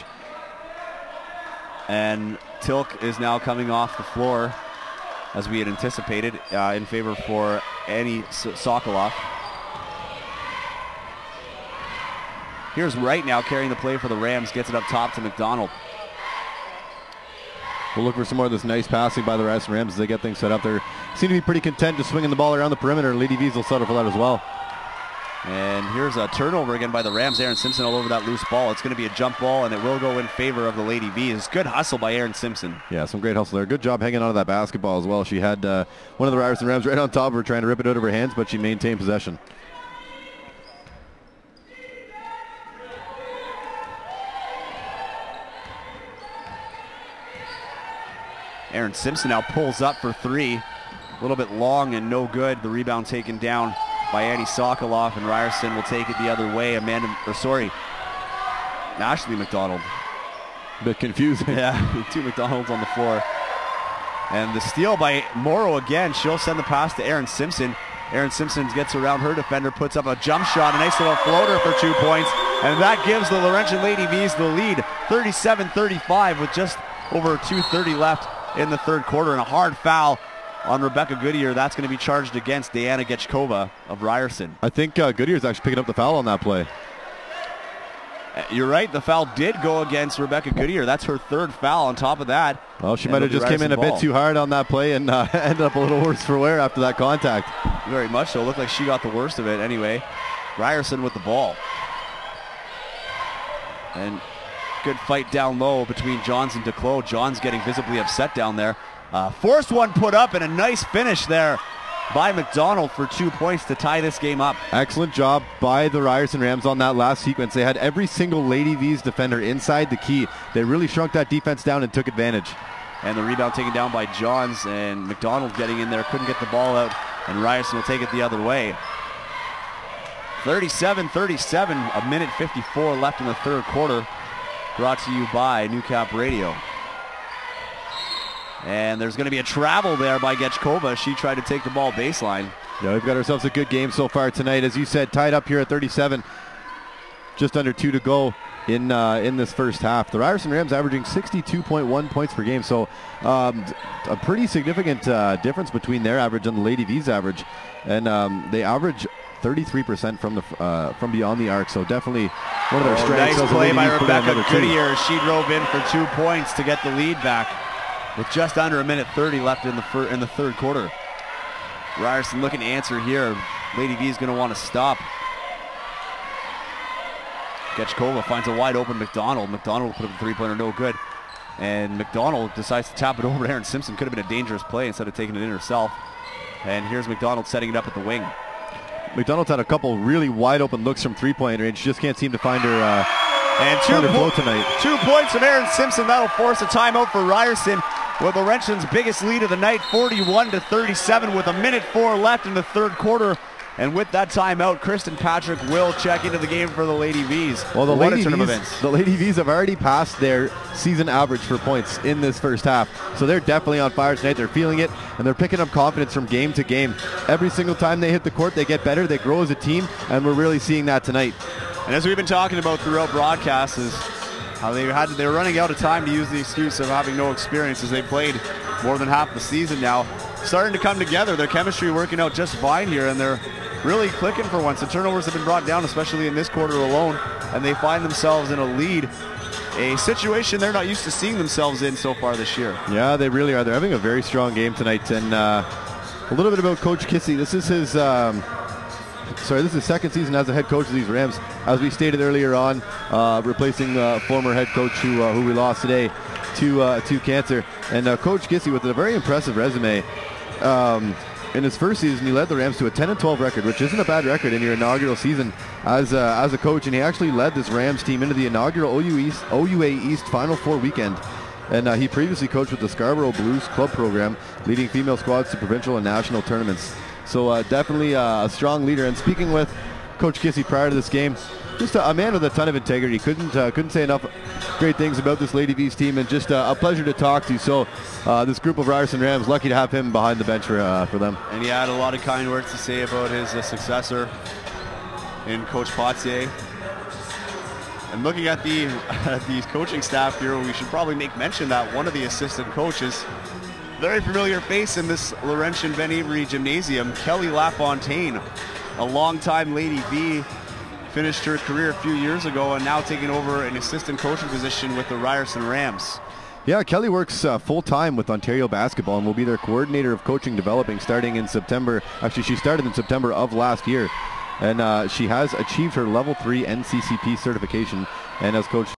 And Tilk is now coming off the floor, as we had anticipated, in favor for Annie Sokoloff. Here's Wright now carrying the play for the Rams, gets it up top to McDonald.
We'll look for some more of this nice passing by the Ryerson Rams as they get things set up. They seem to be pretty content just swinging the ball around the perimeter. Lady V's will settle for that as well.
And here's a turnover again by the Rams. Erin Simpson all over that loose ball. It's going to be a jump ball, and it will go in favor of the Lady V's. Good hustle by Erin Simpson.
Yeah, some great hustle there. Good job hanging on to that basketball as well. She had one of the Ryerson Rams right on top of her trying to rip it out of her hands, but she maintained possession.
Erin Simpson now pulls up for 3. A little bit long and no good. The rebound taken down by Annie Sokoloff, and Ryerson will take it the other way. Ashley McDonald.
A bit confusing.
Yeah, 2 McDonalds on the floor. And the steal by Morrow again. She'll send the pass to Erin Simpson. Erin Simpson gets around her defender, puts up a jump shot, a nice little floater for 2 points. And that gives the Laurentian Lady V's the lead, 37-35, with just over 2:30 left in the third quarter, and a hard foul on Rebecca Goodyear. That's going to be charged against Diana Getchkova of Ryerson.
I think Goodyear's actually picking up the foul on that play.
You're right, the foul did go against Rebecca Goodyear. That's her 3rd foul on top of that.
Well, she might have just came in a bit too hard on that play and ended up a little worse for wear after that contact.
Very much so. Looked like she got the worst of it anyway. Ryerson with the ball. And good fight down low between Johns and Declos. Johns getting visibly upset down there. Forced one put up and a nice finish there by McDonald for 2 points to tie this game up.
Excellent job by the Ryerson Rams on that last sequence. They had every single Lady V's defender inside the key. They really shrunk that defense down and took advantage.
And the rebound taken down by Johns, and McDonald getting in there, couldn't get the ball out, and Ryerson will take it the other way. 37-37, a minute 54 left in the third quarter. Brought to you by New Cap Radio. And there's going to be a travel there by Getchkova. She tried to take the ball baseline.
Yeah, we've got ourselves a good game so far tonight. As you said, tied up here at 37. Just under 2 to go in this first half. The Ryerson Rams averaging 62.1 points per game. So a pretty significant difference between their average and the Lady V's average. And they average 33% from beyond the arc. So definitely one of their strengths.
Nice play by Rebecca Goodyear. She drove in for 2 points to get the lead back with just under a minute 30 left in the third quarter. Ryerson looking to answer here. Lady V is going to want to stop. Getchkova finds a wide open McDonald. McDonald put up a three-pointer, no good. And McDonald decides to tap it over to Aaron Simpson. Could have been a dangerous play instead of taking it in herself. And here's McDonald setting it up at the wing.
McDonald's had a couple really wide open looks from three-point range. She just can't seem to find her
and 2 points from Aaron Simpson. That'll force a timeout for Ryerson with Laurentian's biggest lead of the night, 41-37, with a minute 4 left in the third quarter. And with that timeout, Kristen Patrick will check into the game for the Lady V's.
Well, the Lady V's have already passed their season average for points in this first half. So they're definitely on fire tonight. They're feeling it, and they're picking up confidence from game to game. Every single time they hit the court, they get better, they grow as a team, and we're really seeing that tonight.
And as we've been talking about throughout broadcasts is how they were running out of time to use the excuse of having no experience as they played more than half the season now. Starting to come together. Their chemistry working out just fine here, and they're really clicking for once. The turnovers have been brought down, especially in this quarter alone, and they find themselves in a lead, a situation they're not used to seeing themselves in so far this year.
Yeah, they really are. They're having a very strong game tonight. And a little bit about Coach Kissy. This is his second season as a head coach of these Rams. As we stated earlier on, replacing former head coach who we lost today to cancer. And Coach Kissy with a very impressive resume. In his first season, he led the Rams to a 10-12 record, which isn't a bad record in your inaugural season as a coach. And he actually led this Rams team into the inaugural OUA East Final Four weekend. And he previously coached with the Scarborough Blues Club program, leading female squads to provincial and national tournaments. So definitely a strong leader. And speaking with Coach Kissy prior to this game, just a man with a ton of integrity. Couldn't say enough great things about this Lady V's team, and just a pleasure to talk to. So this group of Ryerson Rams, lucky to have him behind the bench for them.
And he had a lot of kind words to say about his successor in Coach Potier. And looking at the coaching staff here, we should probably make mention that one of the assistant coaches, very familiar face in this Laurentian Ben Avery Gymnasium, Kelly LaFontaine, a longtime Lady V, finished her career a few years ago and now taking over an assistant coaching position with the Ryerson Rams.
Yeah, Kelly works full-time with Ontario Basketball and will be their coordinator of coaching developing starting in September. Actually, she started in September of last year. And she has achieved her Level 3 NCCP certification and has coached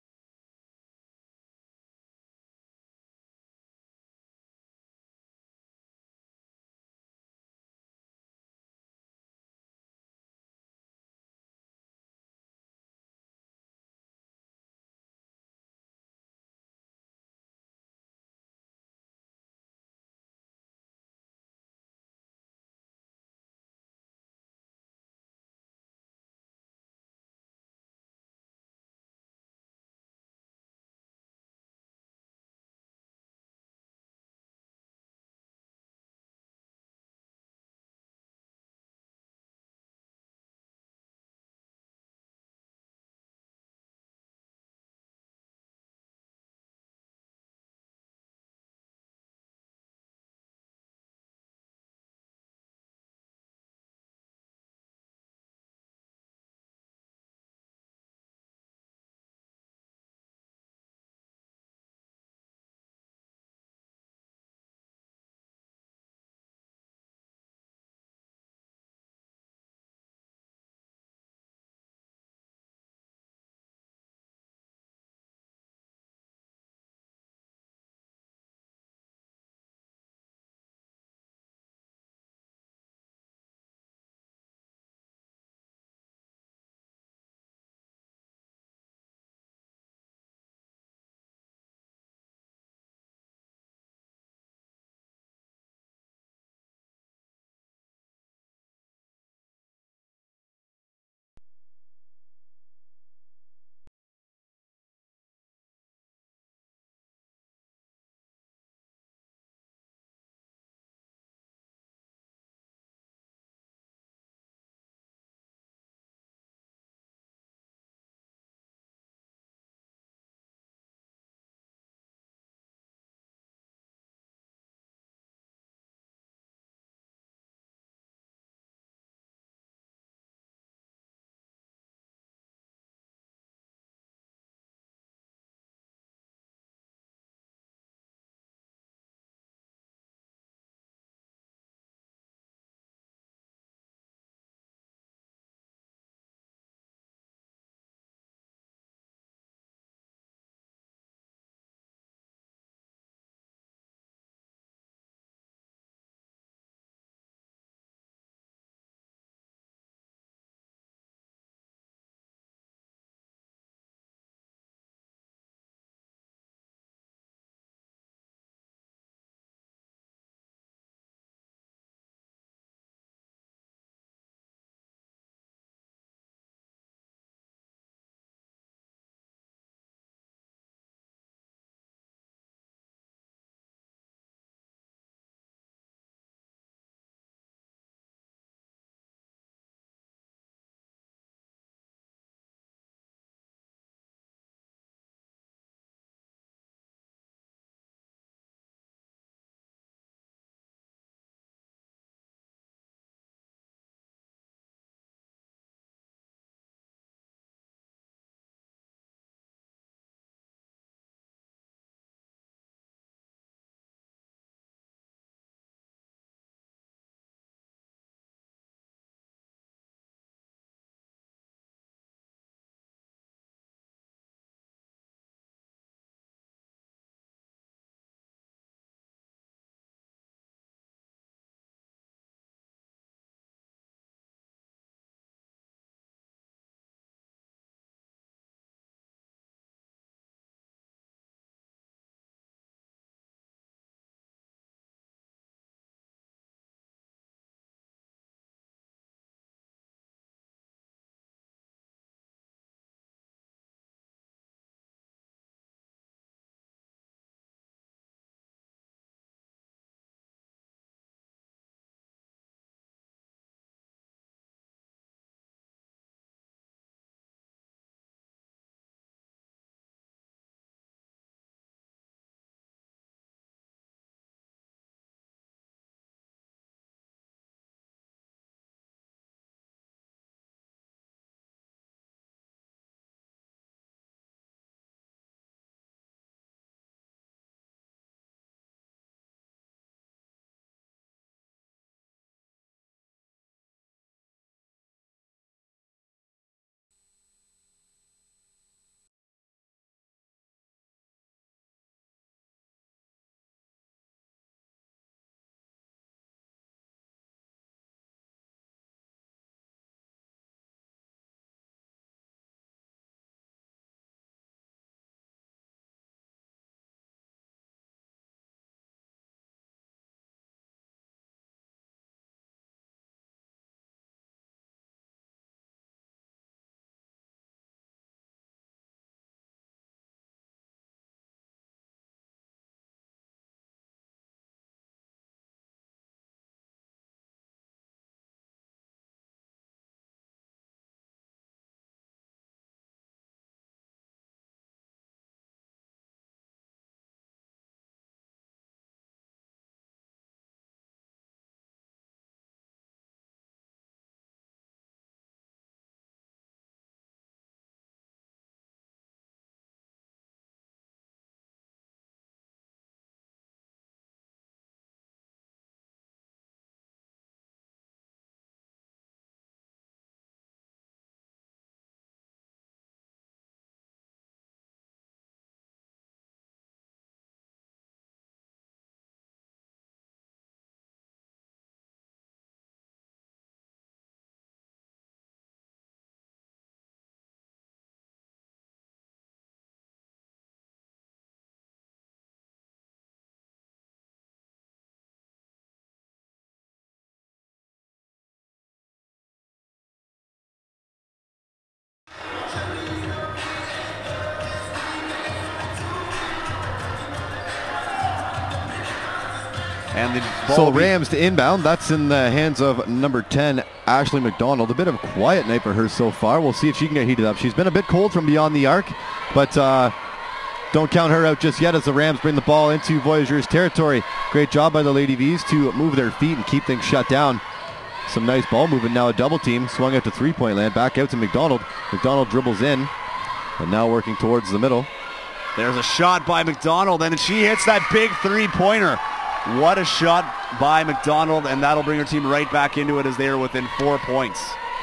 And the ball
So
will be-
Rams to inbound. That's in the hands of number 10, Ashley McDonald. A bit of a quiet night for her so far. We'll see if she can get heated up. She's been a bit cold from beyond the arc, but don't count her out just yet as the Rams bring the ball into Voyageurs territory. Great job by the Lady Vs to move their feet and keep things shut down. Some nice ball movement now. A double team swung out to three-point land. Back out to McDonald. McDonald dribbles in and now working towards the middle.
There's a shot by McDonald, and she hits that big three-pointer. What a shot by McDonald, and that'll bring her team right back into it as they are within 4 points.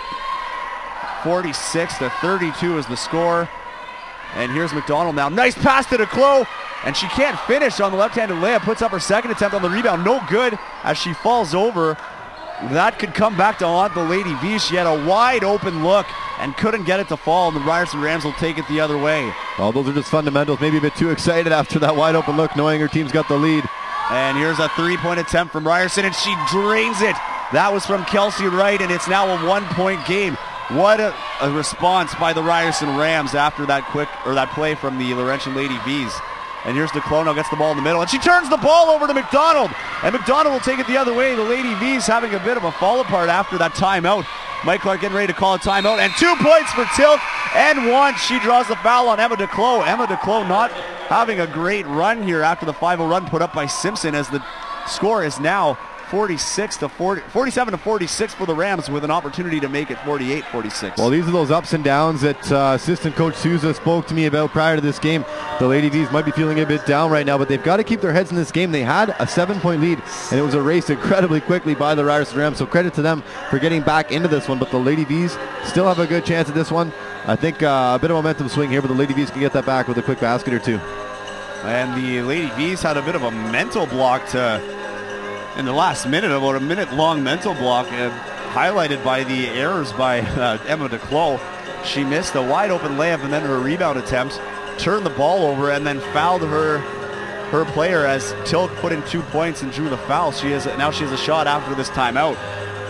46-32 is the score. And here's McDonald now. Nice pass to Declos, and she can't finish on the left-handed layup. Puts up her second attempt on the rebound. No good as she falls over. That could come back to haunt the Lady V. She had a wide open look and couldn't get it to fall, and the Ryerson Rams will take it the other way.
Well, those are just fundamentals. Maybe a bit too excited after that wide open look, knowing her team's got the lead.
And here's a three-point attempt from Ryerson, and she drains it. That was from Kelsey Wright, and it's now a one-point game. What a response by the Ryerson Rams after that play from the Laurentian Lady Vs. And here's Declos now, gets the ball in the middle, and she turns the ball over to McDonald. And McDonald will take it the other way. The Lady Vs having a bit of a fall apart after that timeout. Mike Clark getting ready to call a timeout, and 2 points for Tilk, and one. She draws the foul on Emma Declos. Emma Declos not having a great run here after the 5-0 run put up by Simpson, as the score is now 47-46 for the Rams, with an opportunity to make it 48-46.
Well, these are those ups and downs that assistant coach Souza spoke to me about prior to this game. The Lady Vs might be feeling a bit down right now, but they've got to keep their heads in this game. They had a 7-point lead, and it was erased incredibly quickly by the Ryerson Rams, so credit to them for getting back into this one. But the Lady Vs still have a good chance at this one. I think a bit of momentum swing here, but the Lady Vs can get that back with a quick basket or two.
And the Lady Vs had a bit of a mental block in the last minute, about a minute-long mental block, highlighted by the errors by Emma Declos. She missed a wide-open layup, and then her rebound attempt turned the ball over, and then fouled her player as Tilk put in 2 points and drew the foul. Now she has a shot after this timeout.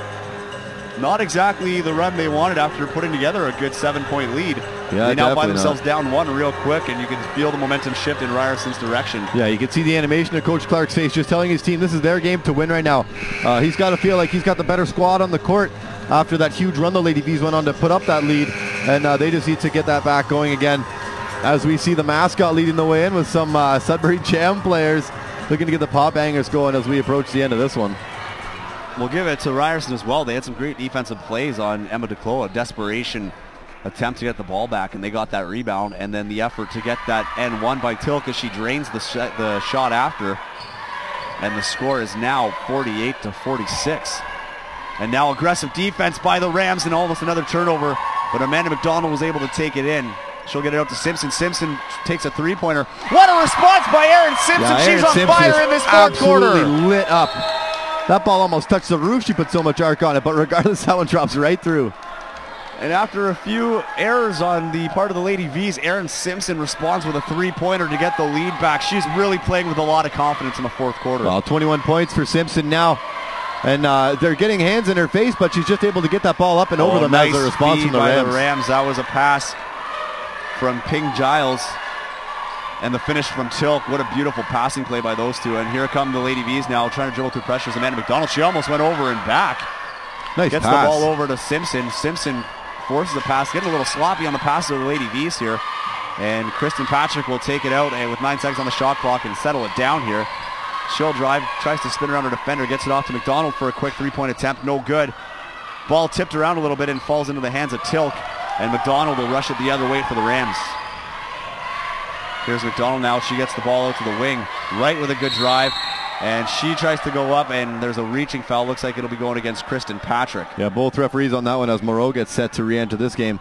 Not exactly the run they wanted after putting together a good 7-point lead.
Yeah,
they now find
definitely
themselves down one real quick, and you can feel the momentum shift in Ryerson's direction.
Yeah, you can see the animation of Coach Clark's face, just telling his team this is their game to win right now. He's got to feel like he's got the better squad on the court after that huge run the Lady Vs went on to put up that lead, and they just need to get that back going again. As we see the mascot leading the way in with some Sudbury Jam players looking to get the pop bangers going as we approach the end of this one.
We'll give it to Ryerson as well. They had some great defensive plays on Emma Declos, a desperation attempt to get the ball back, and they got that rebound, and then the effort to get that N1 by Tilk as she drains the shot after, and the score is now 48-46. And now aggressive defense by the Rams, and almost another turnover, but Amanda McDonald was able to take it in. She'll get it out to Simpson. Simpson takes a three-pointer. What a response by Erin Simpson.
Yeah,
She's
Erin
on
Simpson
fire in this fourth quarter.
Absolutely lit up. That ball almost touched the roof. She put so much arc on it, but regardless, that one drops right through.
And after a few errors on the part of the Lady Vs, Erin Simpson responds with a three-pointer to get the lead back. She's really playing with a lot of confidence in the fourth quarter.
Well, 21 points for Simpson now. And they're getting hands in her face, but she's just able to get that ball up and over them
nice
as a response from the
by
Rams.
The Rams. That was a pass from Ping Giles. And the finish from Tilk. What a beautiful passing play by those two. And here come the Lady Vs now trying to dribble through pressures. Amanda McDonald, she almost went over and back.
Nice
Gets
pass.
the ball over to Simpson. Simpson forces the pass, getting a little sloppy on the passes of the Lady Vs here. And Kristen Patrick will take it out and with 9 seconds on the shot clock and settle it down here. She'll drive, tries to spin around her defender, gets it off to McDonald for a quick three-point attempt. No good. Ball tipped around a little bit and falls into the hands of Tilk. And McDonald will rush it the other way for the Rams. Here's McDonald now. She gets the ball out to the wing. Right with a good drive. And she tries to go up, and there's a reaching foul. Looks like it'll be going against Kristen Patrick.
Yeah, both referees on that one as Moreau gets set to re-enter this game.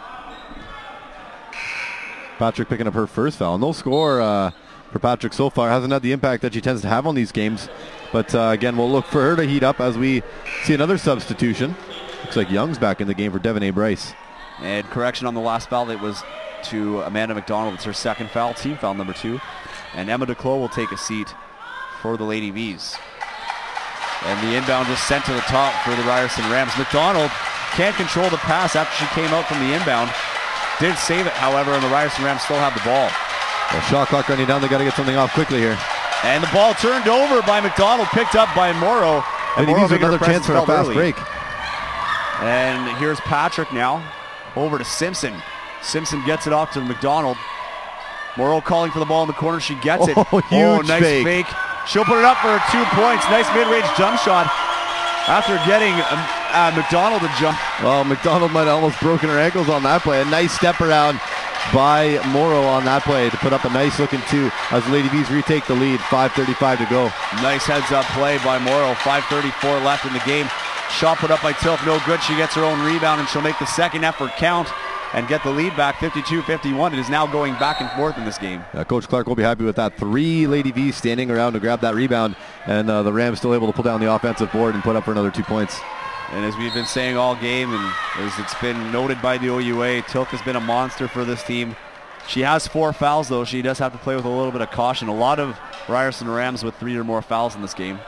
Patrick picking up her first foul. No score for Patrick so far. Hasn't had the impact that she tends to have on these games. But again, we'll look for her to heat up as we see another substitution. Looks like Young's back in the game for Devin A. Bryce.
And correction on the last foul. It was to Amanda McDonald. It's her second foul, team foul number 2. And Emma Declos will take a seat for the Lady Vs. And the inbound just sent to the top for the Ryerson Rams. McDonald can't control the pass after she came out from the inbound. Did save it, however, and the Ryerson Rams still have the ball.
Well, shot clock running down. They got to get something off quickly here.
And the ball turned over by McDonald, picked up by Morrow.
And
Morrow
he's another chance for a fast break.
And here's Patrick now, over to Simpson. Simpson gets it off to McDonald. Morrow calling for the ball in the corner. She gets it.
Huge
nice fake. She'll put it up for 2 points. Nice mid-range jump shot after getting McDonald to jump.
Well, McDonald might have almost broken her ankles on that play. A nice step around by Morrow on that play to put up a nice looking 2 as the Lady V's retake the lead. 5:35 to go.
Nice heads-up play by Morrow. 5:34 left in the game. Shot put up by Tilk, no good. She gets her own rebound, and she'll make the second effort count and get the lead back. 52-51. It is now going back and forth in this game.
Coach Clark will be happy with that. 3 Lady V's standing around to grab that rebound, and the Rams still able to pull down the offensive board and put up for another 2 points.
And as we've been saying all game, and as it's been noted by the OUA, Tilk has been a monster for this team. She has 4 fouls, though. She does have to play with a little bit of caution. A lot of Ryerson Rams with 3 or more fouls in this game.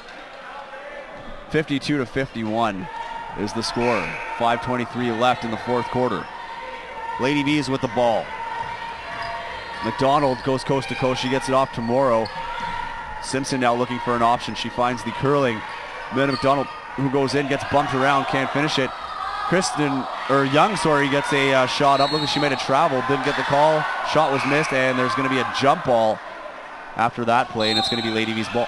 52-51 is the score. 5:23 left in the fourth quarter. Lady V's with the ball. McDonald goes coast to coast. She gets it off to Morrow. Simpson now looking for an option. She finds the curling Amanda McDonald, who goes in, gets bumped around, can't finish it. Young gets a shot up. Look like she made a travel, didn't get the call. Shot was missed, and there's going to be a jump ball after that play, and it's going to be Lady V's ball.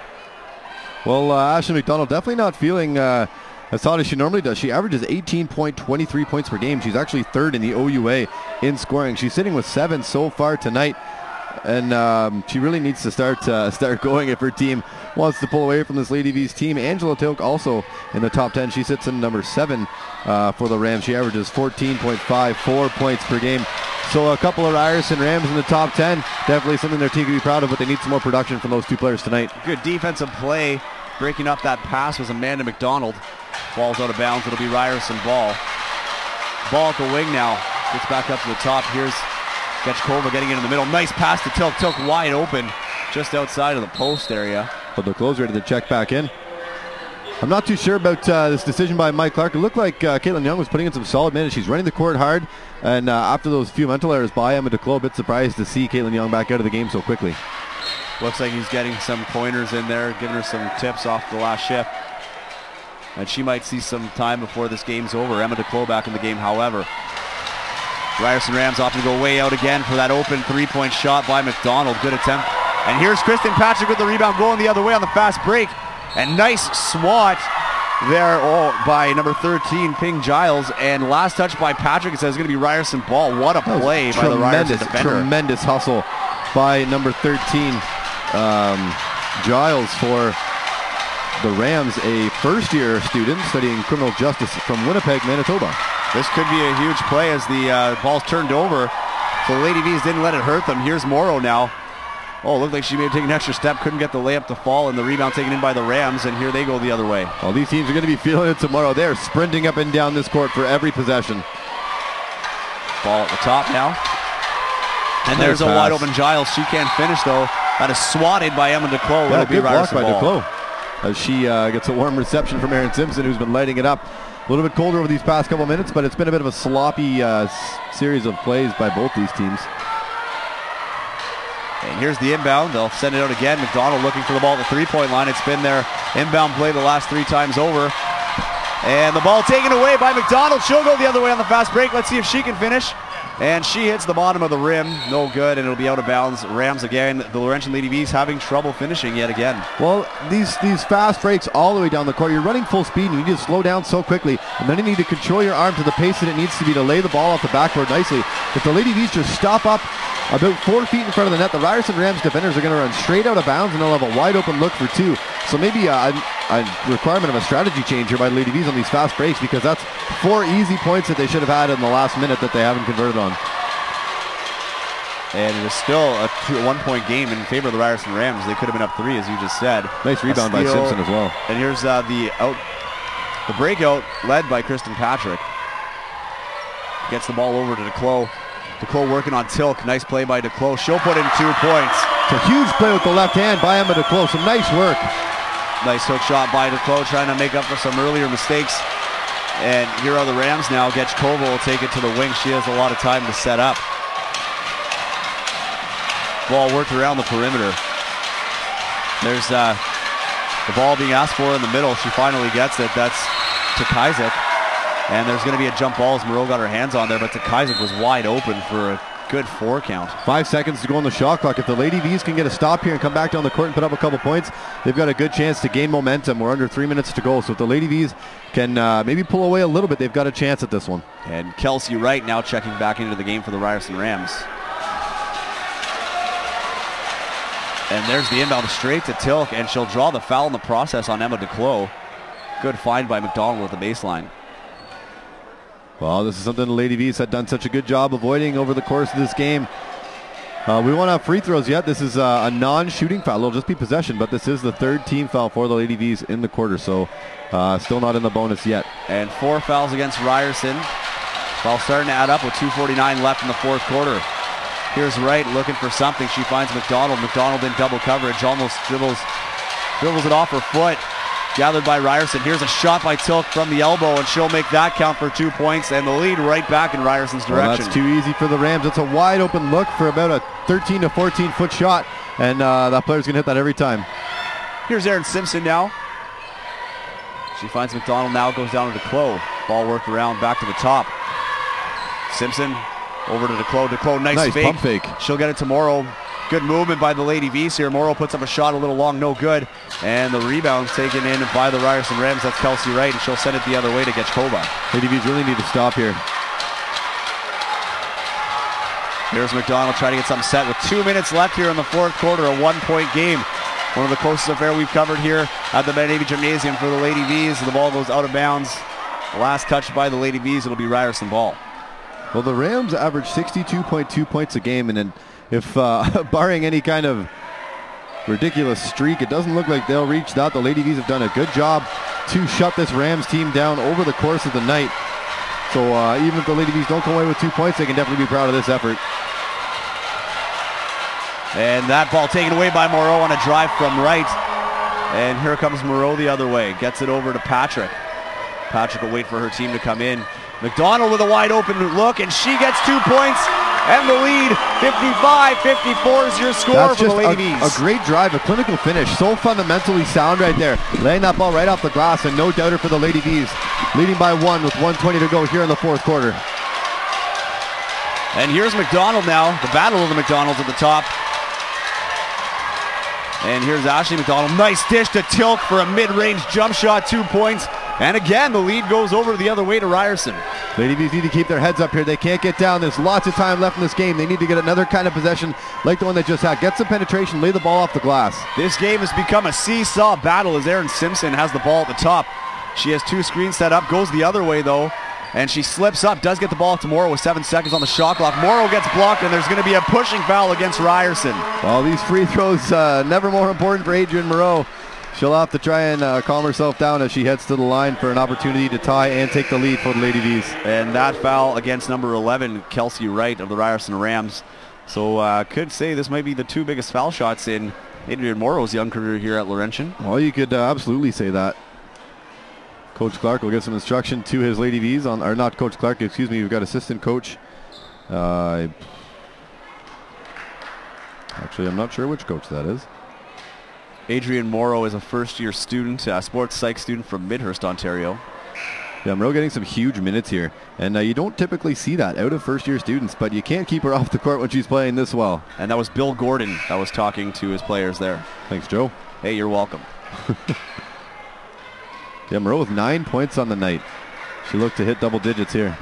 Well, Ashley McDonald definitely not feeling as hot as she normally does. She averages 18.23 points per game. She's actually 3rd in the OUA in scoring. She's sitting with 7 so far tonight, and she really needs to start going if her team wants to pull away from this Lady V's team. Angela Tilk also in the top 10. She sits in number 7 for the Rams. She averages 14.54 points per game. So a couple of Ryerson Rams in the top 10. Definitely something their team can be proud of, but they need some more production from those 2 players tonight.
Good defensive play. Breaking up that pass was Amanda McDonald. Ball's out of bounds. It'll be Ryerson ball. Ball at the wing now. Gets back up to the top. Here's Getchkova getting in the middle. Nice pass to Tilk. Tilk wide open just outside of the post area.
But the close ready to check back in. I'm not too sure about this decision by Mike Clark. It looked like Caitlin Young was putting in some solid minutes. She's running the court hard. And after those few mental errors by Emma DeClos, a bit surprised to see Caitlin Young back out of the game so quickly.
Looks like he's getting some pointers in there, giving her some tips off the last shift. And she might see some time before this game's over. Emma DeClos back in the game, however. Ryerson Rams often go way out again for that open 3-point shot by McDonald. Good attempt. And here's Kristen Patrick with the rebound going the other way on the fast break. And nice swat there by number 13, Ping Giles. And last touch by Patrick. It says it's going to be Ryerson ball. What a play by the Ryerson defender.
Tremendous hustle by number 13, Giles for the Rams, a first-year student studying criminal justice from Winnipeg, Manitoba.
This could be a huge play as the ball's turned over. So the Lady V's didn't let it hurt them. Here's Morrow now. Oh, looked like she may have taken an extra step, couldn't get the layup to fall, and the rebound taken in by the Rams, and here they go the other way.
Well, these teams are going to be feeling it tomorrow. They're sprinting up and down this court for every possession.
Ball at the top now. And there's a wide open Giles. She can't finish, though. That is swatted by Emma DeClos.
Yeah, good block by DeClos. As she gets a warm reception from Erin Simpson, who's been lighting it up. A little bit colder over these past couple minutes, but it's been a bit of a sloppy series of plays by both these teams.
And here's the inbound. They'll send it out again. McDonald looking for the ball at the three-point line. It's been their inbound play the last 3 times over. And the ball taken away by McDonald. She'll go the other way on the fast break. Let's see if she can finish. And she hits the bottom of the rim. No good, and it'll be out of bounds. Rams again. The Laurentian Lady V's having trouble finishing yet again.
Well, these fast breaks all the way down the court. You're running full speed, and you need to slow down so quickly. And then you need to control your arm to the pace that it needs to be to lay the ball off the backboard nicely. If the Lady V's just stop up about 4 feet in front of the net, the Ryerson Rams defenders are going to run straight out of bounds, and they'll have a wide open look for 2. So maybe a requirement of a strategy change here by the Lady V's on these fast breaks, because that's 4 easy points that they should have had in the last minute that they haven't converted on.
And it is still a 1-point game in favor of the Ryerson Rams. They could have been up 3, as you just said.
Nice rebound by Simpson as well.
And here's the breakout led by Kristen Patrick. Gets the ball over to DeClos. DeClos working on Tilk. Nice play by DeClos. She'll put in 2 points.
It's a huge play with the left hand by Emma DeClos. Some nice work.
Nice hook shot by DeClos, trying to make up for some earlier mistakes. And here are the Rams now. Getchkova will take it to the wing. She has a lot of time to set up. Ball worked around the perimeter. There's the ball being asked for in the middle. She finally gets it. That's to Kaizek. And there's going to be a jump ball as Moreau got her hands on there, but Kaizek was wide open for a good 4 count.
5 seconds to go on the shot clock. If the Lady V's can get a stop here and come back down the court and put up a couple points, they've got a good chance to gain momentum. We're under 3 minutes to go, so if the Lady V's can maybe pull away a little bit, they've got a chance at this one.
And Kelsey Wright now checking back into the game for the Ryerson Rams. And there's the inbound straight to Tilk, and she'll draw the foul in the process on Emma Duclos. Good find by McDonald at the baseline.
Well, this is something the Lady V's had done such a good job avoiding over the course of this game. We won't have free throws yet. This is a non-shooting foul. It'll just be possession, but this is the 3rd team foul for the Lady V's in the quarter, so still not in the bonus yet.
And 4 fouls against Ryerson. Foul starting to add up with 2:49 left in the 4th quarter. Here's Wright looking for something. She finds McDonald. McDonald in double coverage, almost dribbles it off her foot. Gathered by Ryerson. Here's a shot by Tilk from the elbow, and she'll make that count for 2 points, and the lead right back in Ryerson's direction.
Well, that's too easy for the Rams. It's a wide open look for about a 13 to 14 foot shot, and that player's going to hit that every time.
Here's Erin Simpson now. She finds McDonald now, goes down to Duclos. Ball worked around back to the top. Simpson over to Duclos. Duclos, nice fake.
Pump fake.
She'll get it to Morrow. Good movement by the Lady V's here. Morrow puts up a shot a little long, no good. And the rebound's taken in by the Ryerson Rams. That's Kelsey Wright, and she'll send it the other way to Getchkova.
Lady V's really need to stop here.
Here's McDonald trying to get something set with 2 minutes left here in the 4th quarter, a 1-point game. One of the closest affair we've covered here at the Ben Avery Gymnasium for the Lady V's. The ball goes out of bounds. The last touch by the Lady V's, it'll be Ryerson ball.
Well, the Rams average 62.2 points a game, and then if barring any kind of ridiculous streak, it doesn't look like they'll reach that. The Lady V's have done a good job to shut this Rams team down over the course of the night. So even if the Lady V's don't come away with 2 points, they can definitely be proud of this effort.
And that ball taken away by Moreau on a drive from Wright. And here comes Moreau the other way. Gets it over to Patrick. Patrick will wait for her team to come in. McDonald with a wide open look, and she gets 2 points. And the lead, 55-54 is your score.
That's
for the
just
Lady V's.
a great drive, a clinical finish. So fundamentally sound right there. Laying that ball right off the glass, and no doubter for the Lady V's. Leading by 1 with 1:20 to go here in the 4th quarter.
And here's McDonald now. The battle of the McDonalds at the top. And here's Ashley McDonald. Nice dish to Tilk for a mid-range jump shot, 2 points. And again, the lead goes over the other way to Ryerson.
Lady V's need to keep their heads up here. They can't get down. There's lots of time left in this game. They need to get another kind of possession like the one they just had. Get some penetration, lay the ball off the glass.
This game has become a seesaw battle as Erin Simpson has the ball at the top. She has 2 screens set up, goes the other way though, and she slips up, does get the ball to Morrow with 7 seconds on the shot clock. Morrow gets blocked, and there's going to be a pushing foul against Ryerson.
Well, these free throws, never more important for Adrienne Moreau. She'll have to try and calm herself down as she heads to the line for an opportunity to tie and take the lead for the Lady V's.
And that foul against number 11, Kelsey Wright of the Ryerson Rams. So could say this might be the 2 biggest foul shots in Adrienne Morrow's young career here at Laurentian.
Well, you could absolutely say that. Coach Clark will get some instruction to his Lady V's on, or not Coach Clark, excuse me. We've got assistant coach. Actually, I'm not sure which coach that is.
Adrienne Morrow is a first-year student, a sports psych student from Midhurst, Ontario.
Yeah, Moreau getting some huge minutes here. And you don't typically see that out of first-year students, but you can't keep her off the court when she's playing this well.
And that was Bill Gordon that was talking to his players there.
Thanks, Joe.
Hey, you're welcome.
Yeah, Moreau with 9 points on the night. She looked to hit double digits here.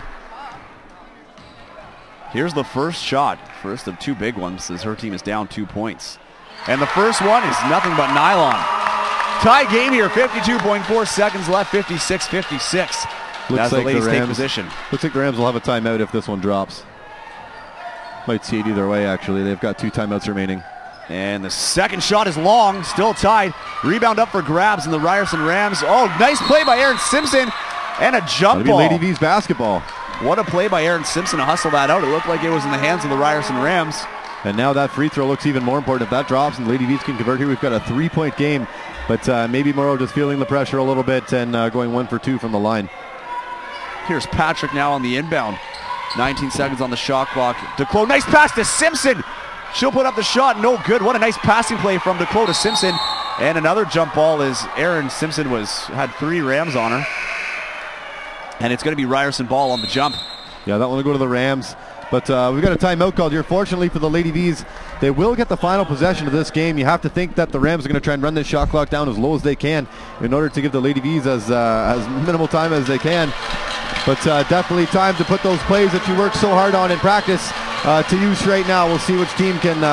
Here's the first shot, first of 2 big ones, as her team is down 2 points. And the first one is nothing but nylon. Tie game here, 52.4 seconds left, 56-56. As the ladies take position.
Looks like the Rams will have a timeout if this one drops. Might see it either way, actually. They've got 2 timeouts remaining.
And the second shot is long, still tied. Rebound up for grabs in the Ryerson Rams. Oh, nice play by Erin Simpson. And a jump ball.
Lady V's basketball.
What a play by Erin Simpson to hustle that out. It looked like it was in the hands of the Ryerson Rams.
And now that free throw looks even more important. If that drops and Lady V's can convert here, we've got a 3-point game. But maybe Morrow just feeling the pressure a little bit and going 1 for 2 from the line.
Here's Patrick now on the inbound. 19 seconds on the shot clock. Duclos, nice pass to Simpson. She'll put up the shot, no good. What a nice passing play from Duclos to Simpson. And another jump ball as Aaron Simpson had 3 Rams on her. And it's going to be Ryerson ball on the jump.
Yeah, that one will go to the Rams. But we've got a timeout called here. Fortunately for the Lady V's, they will get the final possession of this game. You have to think that the Rams are going to try and run this shot clock down as low as they can in order to give the Lady V's as minimal time as they can. But definitely time to put those plays that you work so hard on in practice to use right now. We'll see which team can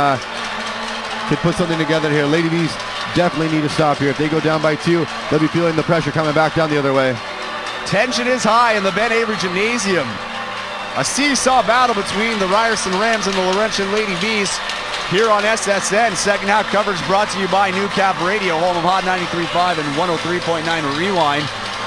put something together here. Lady V's definitely need to stop here. If they go down by 2, they'll be feeling the pressure coming back down the other way.
Tension is high in the Ben Avery Gymnasium. A seesaw battle between the Ryerson Rams and the Laurentian Lady V's here on SSN. Second half coverage brought to you by New Cap Radio, home of Hot 93.5 and 103.9 Rewind.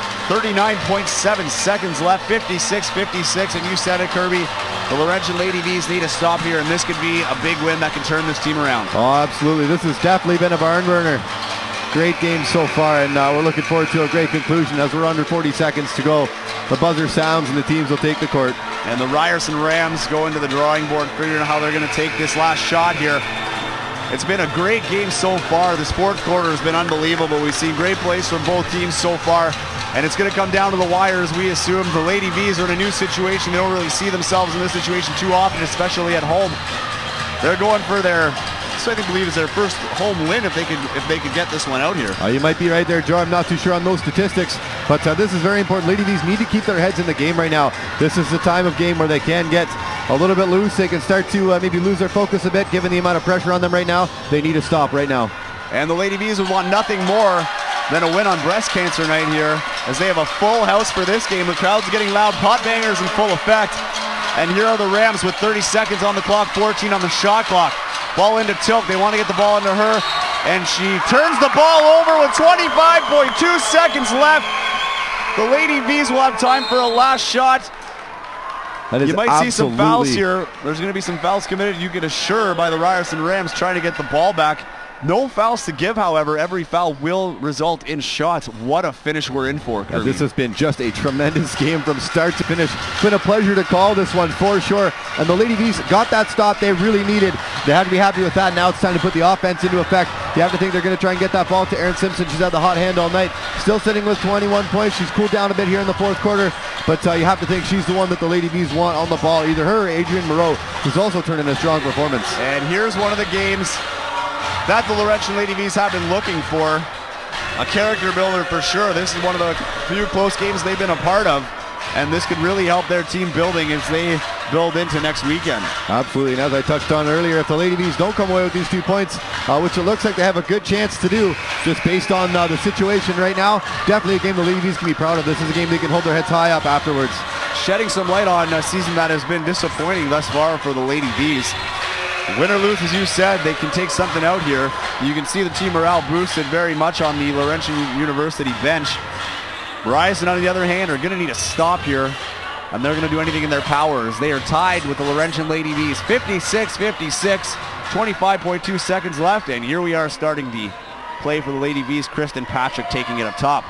39.7 seconds left, 56-56, and you said it, Kirby. The Laurentian Lady V's need to stop here, and this could be a big win that can turn this team around.
Oh, absolutely. This has definitely been a barn burner. Great game so far, and we're looking forward to a great conclusion as we're under 40 seconds to go. The buzzer sounds, and the teams will take the court.
And the Ryerson Rams go into the drawing board, figuring out how they're going to take this last shot here. It's been a great game so far. This fourth quarter has been unbelievable. We've seen great plays from both teams so far, and it's going to come down to the wire as we assume. The Lady V's are in a new situation. They don't really see themselves in this situation too often, especially at home. They're going for their, I believe is their first home win if they could get this one out here.
You might be right there, Joe. I'm not too sure on those statistics, but this is very important. Lady V's need to keep their heads in the game right now. This is the time of game where they can get a little bit loose. They can start to maybe lose their focus a bit, given the amount of pressure on them right now. They need to stop right now.
And the Lady V's would want nothing more than a win on breast cancer night here, as they have a full house for this game. The crowd's getting loud, pot bangers in full effect. And here are the Rams with 30 seconds on the clock, 14 on the shot clock. Ball into Tilk. They want to get the ball into her, and she turns the ball over with 25.2 seconds left. The Lady V's will have time for a last shot. You might see some fouls here. There's going to be some fouls committed, you can assure, by the Ryerson Rams trying to get the ball back. No fouls to give, however. Every foul will result in shots. What a finish we're in for, Kirby.
This has been just a tremendous game from start to finish. It's been a pleasure to call this one for sure. And the Lady V's got that stop they really needed. They had to be happy with that. Now it's time to put the offense into effect. You have to think they're going to try and get that ball to Erin Simpson. She's had the hot hand all night. Still sitting with 21 points. She's cooled down a bit here in the fourth quarter. But you have to think she's the one that the Lady V's want on the ball. Either her or Adrienne Moreau, who's also turned in a strong performance.
And here's one of the games that the Laurentian Lady V's have been looking for. A character builder for sure. This is one of the few close games they've been a part of, and this could really help their team building as they build into next weekend.
Absolutely, and as I touched on earlier, if the Lady V's don't come away with these 2 points, which it looks like they have a good chance to do, just based on the situation right now, definitely a game the Lady V's can be proud of. This is a game they can hold their heads high up afterwards.
Shedding some light on a season that has been disappointing thus far for the Lady V's. Win or lose, as you said, they can take something out here. You can see the team morale boosted very much on the Laurentian University bench. Ryerson, on the other hand, are going to need a stop here, and they're going to do anything in their power as they are tied with the Laurentian Lady V's. 56-56, 25.2 seconds left, and here we are starting the play for the Lady V's. Kristen Patrick taking it up top.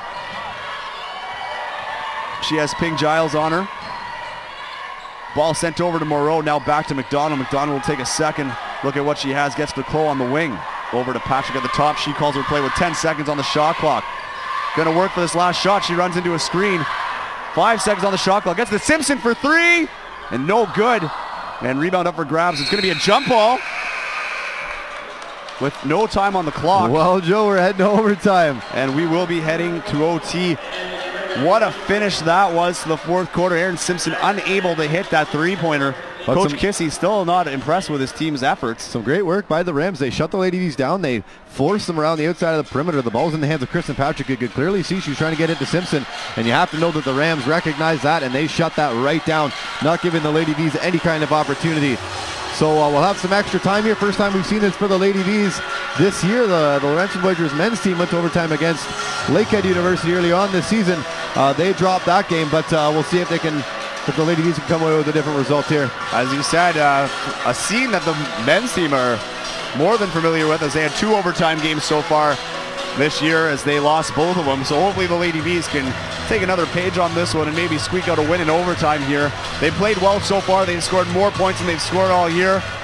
She has Ping Giles on her. Ball sent over to Moreau, now back to McDonald. McDonald will take a second look at what she has, gets to Cole on the wing. Over to Patrick at the top. She calls her play with 10 seconds on the shot clock. Gonna work for this last shot. She runs into a screen. 5 seconds on the shot clock. Gets to Simpson for 3, and no good. And rebound up for grabs. It's gonna be a jump ball with no time on the clock.
Well, Joe, we're heading to overtime.
And we will be heading to OT. What a finish that was to the fourth quarter. Erin Simpson unable to hit that three-pointer. But Coach Kissy still not impressed with his team's efforts.
Some great work by the Rams. They shut the Lady V's down. They forced them around the outside of the perimeter. The ball's in the hands of Kristen Patrick. You could clearly see she's trying to get it to Simpson. And you have to know that the Rams recognize that, and they shut that right down, not giving the Lady V's any kind of opportunity. So we'll have some extra time here. First time we've seen this for the Lady V's this year. The Laurentian Voyageurs men's team went to overtime against Lakehead University early on this season. They dropped that game, but we'll see if they can, if the Lady V's can come away with a different result here.
As you said, a scene that the men's team are more than familiar with, as they had 2 overtime games so far this year as they lost both of them. So hopefully the Lady V's can take another page on this one and maybe squeak out a win in overtime here. They played well so far. They've scored more points than they've scored all year.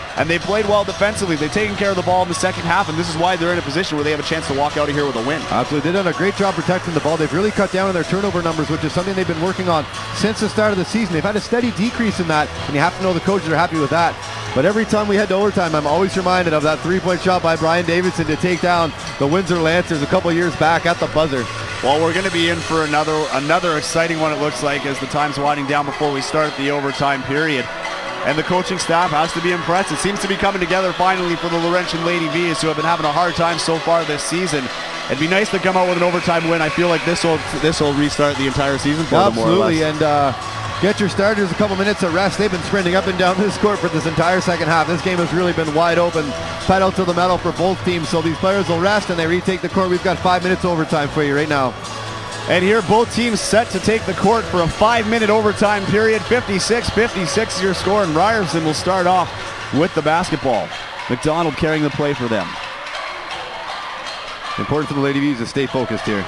and they played well defensively. They've taken care of the ball in the second half, and this is why they're in a position where they have a chance to walk out of here with a win.
Absolutely. They've done a great job protecting the ball. They've really cut down on their turnover numbers, which is something they've been working on since the start of the season. They've had a steady decrease in that, and you have to know the coaches are happy with that. But every time we head to overtime, I'm always reminded of that three-point shot by Brian Davidson to take down the Windsor Lancers a couple years back at the buzzer.
Well, we're going to be in for another exciting one, it looks like, as the time's winding down before we start the overtime period. And the coaching staff has to be impressed. It seems to be coming together finally for the Laurentian Lady Vs, who have been having a hard time so far this season. It'd be nice to come out with an overtime win. I feel like this will restart the entire season for them, more or less.
Absolutely, and get your starters a couple minutes of rest. They've been sprinting up and down this court for this entire second half. This game has really been wide open, pedal to the metal for both teams. So these players will rest and they retake the court. We've got 5 minutes overtime for you right now.
And here both teams set to take the court for a 5-minute overtime period. 56-56 is your score, and Ryerson will start off with the basketball. McDonald carrying the play for them.
Important for the Lady Vs to stay focused here.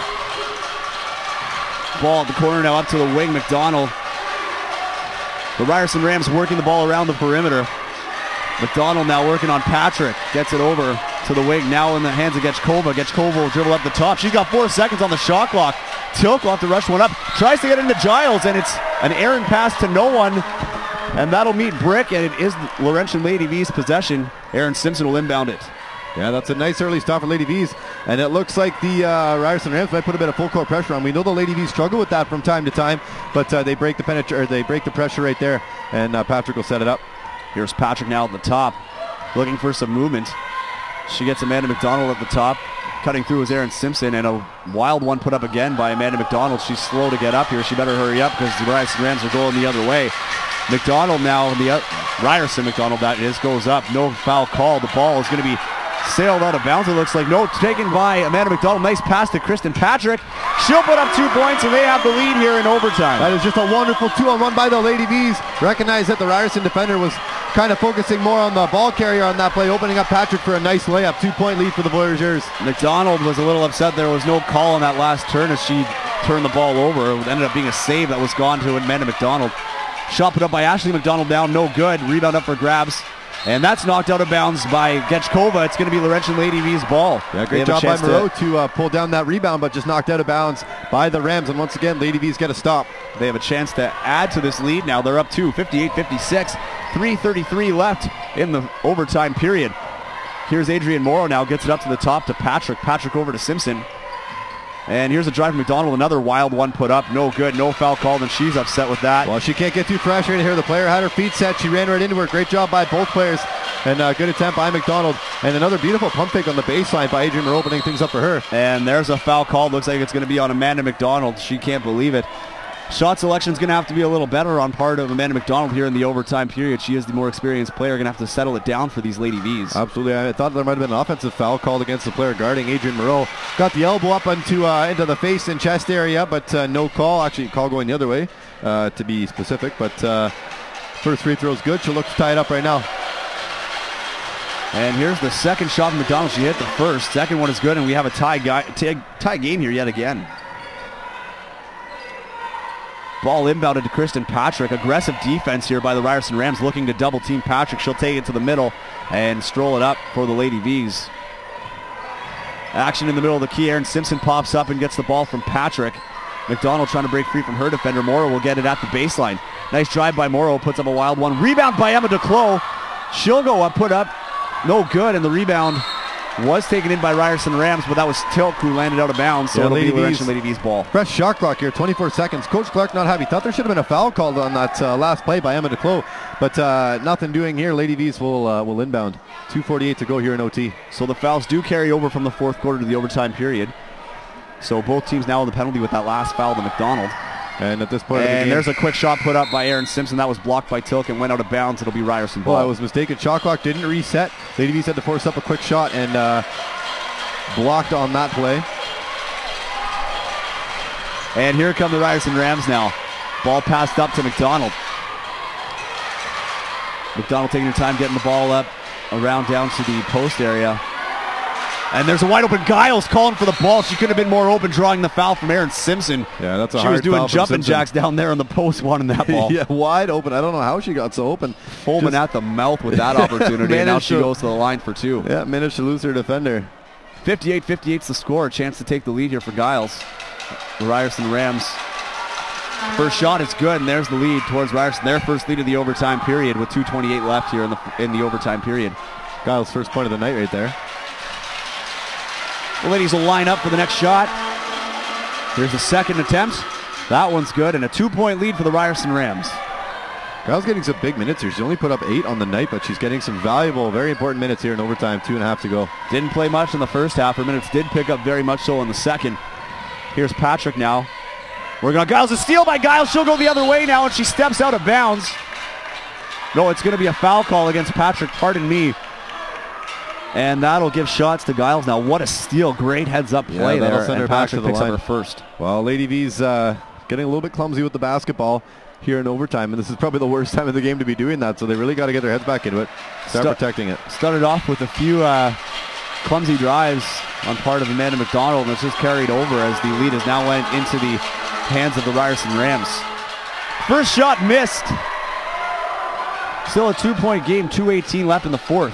Ball at the corner now up to the wing. McDonald. The Ryerson Rams working the ball around the perimeter. McDonald now working on Patrick. Gets it over to the wing. Now in the hands of Getchkova. Getchkova will dribble up the top. She's got 4 seconds on the shot clock. Tilk will have to rush one up. Tries to get into Giles, and it's an errant pass to no one. And that'll meet Brick, and it is Laurentian Lady V's possession. Aaron Simpson will inbound it.
Yeah, that's a nice early stop for Lady V's, and it looks like the Ryerson Rams might put a bit of full court pressure on. We know the Lady V's struggle with that from time to time, but they break the pressure right there, and Patrick will set it up.
Here's Patrick now at the top, looking for some movement. She gets Amanda McDonald at the top. Cutting through is Aaron Simpson, and a wild one put up again by Amanda McDonald. She's slow to get up here. She better hurry up because the Ryerson Rams are going the other way. McDonald now, Ryerson McDonald that is, goes up. No foul call. The ball is going to be sailed out of bounds, it looks like. No, taken by Amanda McDonald. Nice pass to Kristen Patrick. She'll put up 2 points, and they have the lead here in overtime.
That is just a wonderful 2-on-1 by the Lady V's. Recognize that the Ryerson defender was kind of focusing more on the ball carrier on that play, opening up Patrick for a nice layup. 2-point lead for the Voyageurs.
McDonald was a little upset there was no call on that last turn as she turned the ball over. It ended up being a save that was gone to Amanda McDonald. Shot put up by Ashley McDonald down, no good. Rebound up for grabs. And that's knocked out of bounds by Getchkova. It's going to be Laurentian Lady V's ball.
Yeah, great job by Moreau to pull down that rebound, but just knocked out of bounds by the Rams. And once again, Lady V's get a stop.
They have a chance to add to this lead now. They're up 2, 58-56. 3:33 left in the overtime period. Here's Adrian Morrow now. Gets it up to the top to Patrick. Patrick over to Simpson. And here's a drive from McDonald. Another wild one put up. No good. No foul called, and she's upset with that.
Well, she can't get too frustrated here. The player had her feet set. She ran right into her. Great job by both players. And good attempt by McDonald. And another beautiful pump fake on the baseline by Adrian Moreau, opening things up for her.
And there's a foul called. Looks like it's going to be on Amanda McDonald. She can't believe it. Shot selection is going to have to be a little better on part of Amanda McDonald here in the overtime period. She is the more experienced player, going to have to settle it down for these Lady V's.
Absolutely. I thought there might have been an offensive foul called against the player guarding Adrian Moreau. Got the elbow up into the face and chest area, but no call. Actually, call going the other way, to be specific. But first free throw is good. She'll look to tie it up right now.
And here's the second shot from McDonald. She hit the first. Second one is good, and we have a tie game here yet again. Ball inbounded to Kristen Patrick. Aggressive defense here by the Ryerson Rams, looking to double team Patrick. She'll take it to the middle and stroll it up for the Lady V's. Action in the middle of the key. Aaron Simpson pops up and gets the ball from Patrick. McDonald trying to break free from her defender. Morrow will get it at the baseline. Nice drive by Morrow. Puts up a wild one. Rebound by Emma Duclos. She'll go up, put up. No good, and the rebound was taken in by Ryerson Rams, but that was Tilk who landed out of bounds, so it'll be Laurentian Lady V's ball.
Fresh shot clock here, 24 seconds. Coach Clark not happy. Thought there should have been a foul called on that last play by Emma Duclos, but nothing doing here. Lady V's will inbound. 2:48 to go here in OT.
So the fouls do carry over from the fourth quarter to the overtime period. So both teams now in the penalty with that last foul to McDonald.
And at this point,
there's a quick shot put up by Aaron Simpson. That was blocked by Tilk and went out of bounds. It'll be Ryerson ball.
Well, I was mistaken. Shot clock didn't reset. Lady V's had to force up a quick shot and blocked on that play.
And here come the Ryerson Rams now. Ball passed up to McDonald. McDonald taking her time getting the ball up around down to the post area. And there's a wide open Giles calling for the ball. She could have been more open, drawing the foul from Aaron Simpson.
Yeah, that's a
She
hard
was doing
foul from
jumping
Simpson.
jacks down there on the post, wanting that ball.
Yeah, wide open. I don't know how she got so open.
Foreman at the mouth with that opportunity, and now she
to-
goes to the line for two.
Yeah, managed to lose her defender.
58-58's the score. A chance to take the lead here for Giles. The Ryerson Rams. First shot is good, and there's the lead towards Ryerson. Their first lead of the overtime period with 2:28 left here in the overtime period.
Giles' first point of the night right there.
The ladies will line up for the next shot. Here's the second attempt. That one's good, and a 2-point lead for the Ryerson Rams.
Giles getting some big minutes here. She's only put up 8 on the night, but she's getting some valuable, very important minutes here in overtime. 2.5 to go.
Didn't play much in the first half. Her minutes did pick up very much so in the second. Here's Patrick now. Working on Giles. A steal by Giles. She'll go the other way now, and she steps out of bounds. No, it's going to be a foul call against Patrick. Pardon me. And that'll give shots to Giles. Now, what a steal. Great heads-up play
that'll
there.
send her
And
back
Patrick
to the
picks
line.
up her first.
Well, Lady V's getting a little bit clumsy with the basketball here in overtime, and this is probably the worst time of the game to be doing that, so they really got to get their heads back into it, start protecting it.
Started off with a few clumsy drives on part of Amanda McDonald, and it's just carried over as the lead has now went into the hands of the Ryerson Rams. First shot missed. Still a 2-point game, 2:18 left in the fourth.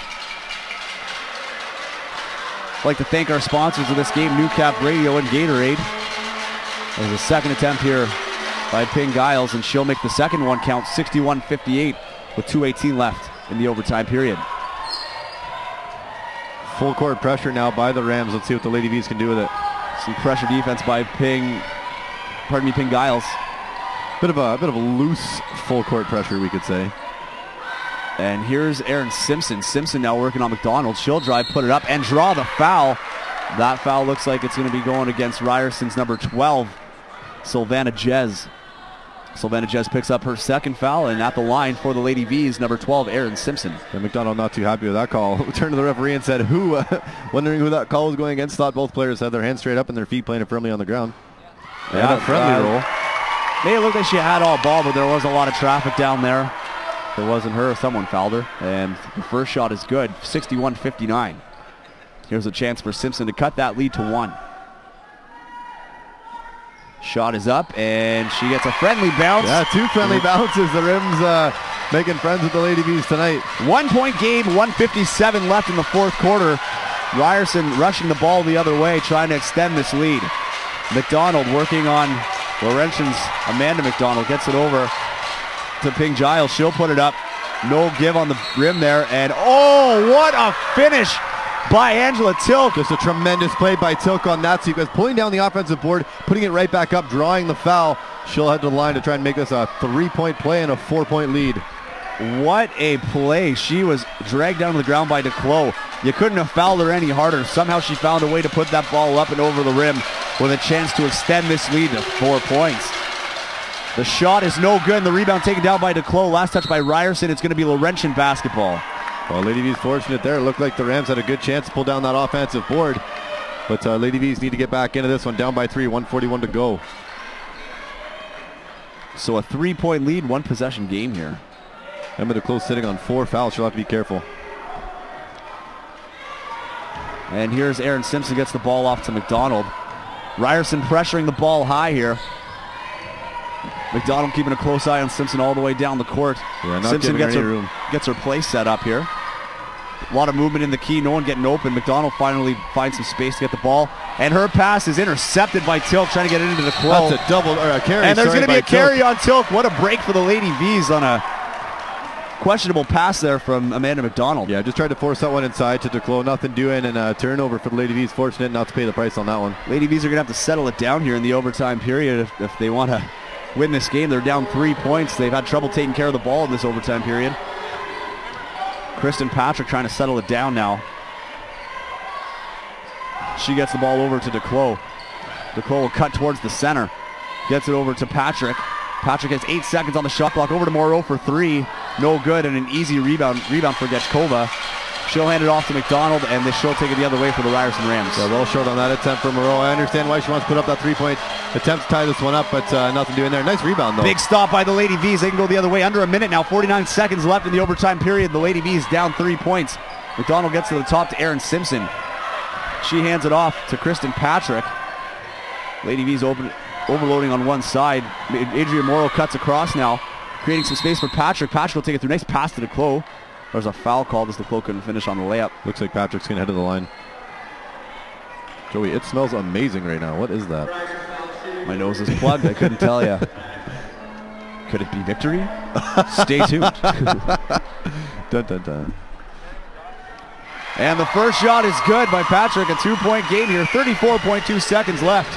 I'd like to thank our sponsors of this game, New Cap Radio and Gatorade. There's a second attempt here by Ping Giles, and she'll make the second one count, 61-58 with 2:18 left in the overtime period.
Full court pressure now by the Rams. Let's see what the Lady V's can do with it.
Some pressure defense by Ping Giles.
Bit of a loose full court pressure, we could say.
And here's Aaron Simpson. Simpson now working on McDonald. She'll drive, put it up, and draw the foul. That foul looks like it's going to be going against Ryerson's number 12, Sylvana Jez. Sylvana Jez picks up her second foul, and at the line for the Lady V's, number 12, Aaron Simpson.
And McDonald not too happy with that call. Turned to the referee and said, who? Wondering who that call was going against. Thought both players had their hands straight up and their feet planted firmly on the ground.
Yeah,
And a friendly roll.
Made it look like she had all ball, but there was a lot of traffic down there. If it wasn't her, someone fouled her. And the first shot is good, 61-59. Here's a chance for Simpson to cut that lead to 1. Shot is up, and she gets a friendly bounce.
Yeah, 2 friendly bounces. The Rims making friends with the Lady V's tonight.
1-point game, 1:57 left in the fourth quarter. Ryerson rushing the ball the other way, trying to extend this lead. McDonald working on Laurentian's Amanda McDonald. Gets it over to Ping Giles. She'll put it up. No give on the rim there. And oh, what a finish by Angela Tilk.
Just a tremendous play by Tilk on that sequence. Pulling down the offensive board, putting it right back up, drawing the foul. She'll head to the line to try and make this a 3-point play and a 4-point lead.
What a play. She was dragged down to the ground by Declos. You couldn't have fouled her any harder. Somehow she found a way to put that ball up and over the rim with a chance to extend this lead to 4 points. The shot is no good, and the rebound taken down by Declos. Last touch by Ryerson. It's going to be Laurentian basketball.
Well, Lady V's fortunate there. It looked like the Rams had a good chance to pull down that offensive board. But Lady V's need to get back into this one. Down by 3, 1:41 to go.
So a 3-point lead, 1 possession game here.
Emma Declos sitting on 4 fouls. She'll have to be careful.
And here's Aaron Simpson, gets the ball off to McDonald. Ryerson pressuring the ball high here. McDonald keeping a close eye on Simpson all the way down the court.
Yeah, not
Simpson
giving her
gets
any
her
room.
Gets her play set up here. A lot of movement in the key, no one getting open. McDonald finally finds some space to get the ball. And her pass is intercepted by Tilk, trying to get it into the Declos.
That's a double, or a carry.
And there's going to be
by
a carry
Tilk.
on Tilk. What a break for the Lady V's on a questionable pass there from Amanda McDonald.
Yeah, just tried to force that one inside to Declos. Nothing doing, and a turnover for the Lady V's. Fortunate not to pay the price on that one.
Lady V's are going to have to settle it down here in the overtime period if they want to win this game. They're down 3 points. They've had trouble taking care of the ball in this overtime period. Kristen Patrick trying to settle it down now. She gets the ball over to Declos. Declos will cut towards the center. Gets it over to Patrick. Patrick has 8 seconds on the shot clock. Over to Moreau for 3. No good, and an easy rebound for Getchkova. She'll hand it off to McDonald, and she'll take it the other way for the Ryerson Rams.
Yeah, well short on that attempt for Moreau. I understand why she wants to put up that 3-point attempt to tie this one up, but nothing doing there. Nice rebound, though.
Big stop by the Lady V's. They can go the other way. Under a minute now, 49 seconds left in the overtime period. The Lady V's down 3 points. McDonald gets to the top to Aaron Simpson. She hands it off to Kristen Patrick. Lady V's overloading on one side. Adrian Morrow cuts across now, creating some space for Patrick. Patrick will take it through. Nice pass to Declos. There's a foul called as Declos couldn't finish on the layup.
Looks like Patrick's going to head to the line. Joey, it smells amazing right now. What is that?
My nose is plugged. I couldn't tell you. Could it be victory? Stay tuned.
Dun, dun, dun.
And the first shot is good by Patrick. A 2-point game here. 34.2 seconds left.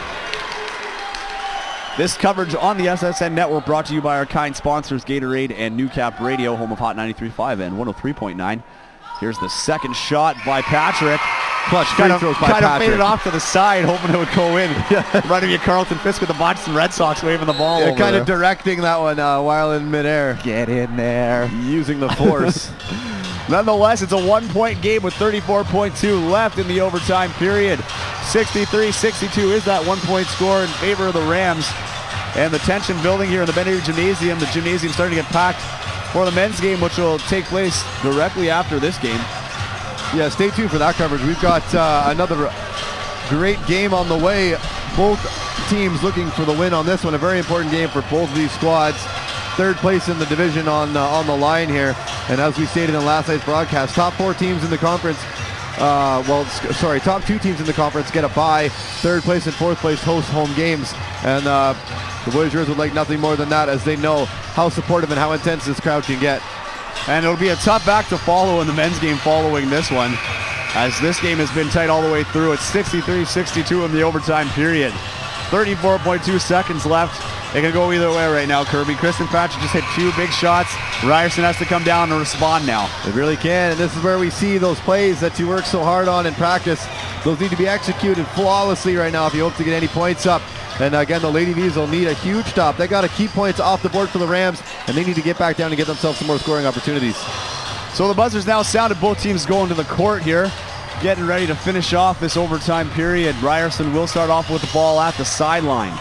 This coverage on the SSN Network brought to you by our kind sponsors, Gatorade and New Cap Radio, home of Hot 93.5 and 103.9. Here's the second shot by Patrick.
Clutch
kind of
Patrick.
faded off to the side, hoping it would go in. Reminding me of Carlton Fisk with the Boston Red Sox waving the ball over
kind
there.
of directing that one while in midair.
Get in there.
Using the force.
Nonetheless, it's a 1-point game with 34.2 left in the overtime period. 63-62 is that 1-point score in favor of the Rams. And the tension building here in the Ben Avery Gymnasium. The Gymnasium starting to get packed for the men's game, which will take place directly after this game.
Yeah, stay tuned for that coverage. We've got another great game on the way. Both teams looking for the win on this one. A very important game for both of these squads. Third place in the division on the line here. And as we stated in last night's broadcast, top 4 teams in the conference, top 2 teams in the conference get a bye. Third place and fourth place host home games. And the Voyageurs would like nothing more than that, as they know how supportive and how intense this crowd can get.
And it'll be a tough act to follow in the men's game following this one, as this game has been tight all the way through. It's 63-62 in the overtime period. 34.2 seconds left. It can go either way right now, Kirby. Kristen Patrick just hit 2 big shots. Ryerson has to come down and respond now.
It really can, and this is where we see those plays that you work so hard on in practice. Those need to be executed flawlessly right now if you hope to get any points up. And again, the Lady V's will need a huge stop. They got to keep points off the board for the Rams, and they need to get back down and get themselves some more scoring opportunities.
So the buzzers now sounded. Both teams going to the court here, getting ready to finish off this overtime period. Ryerson will start off with the ball at the sideline.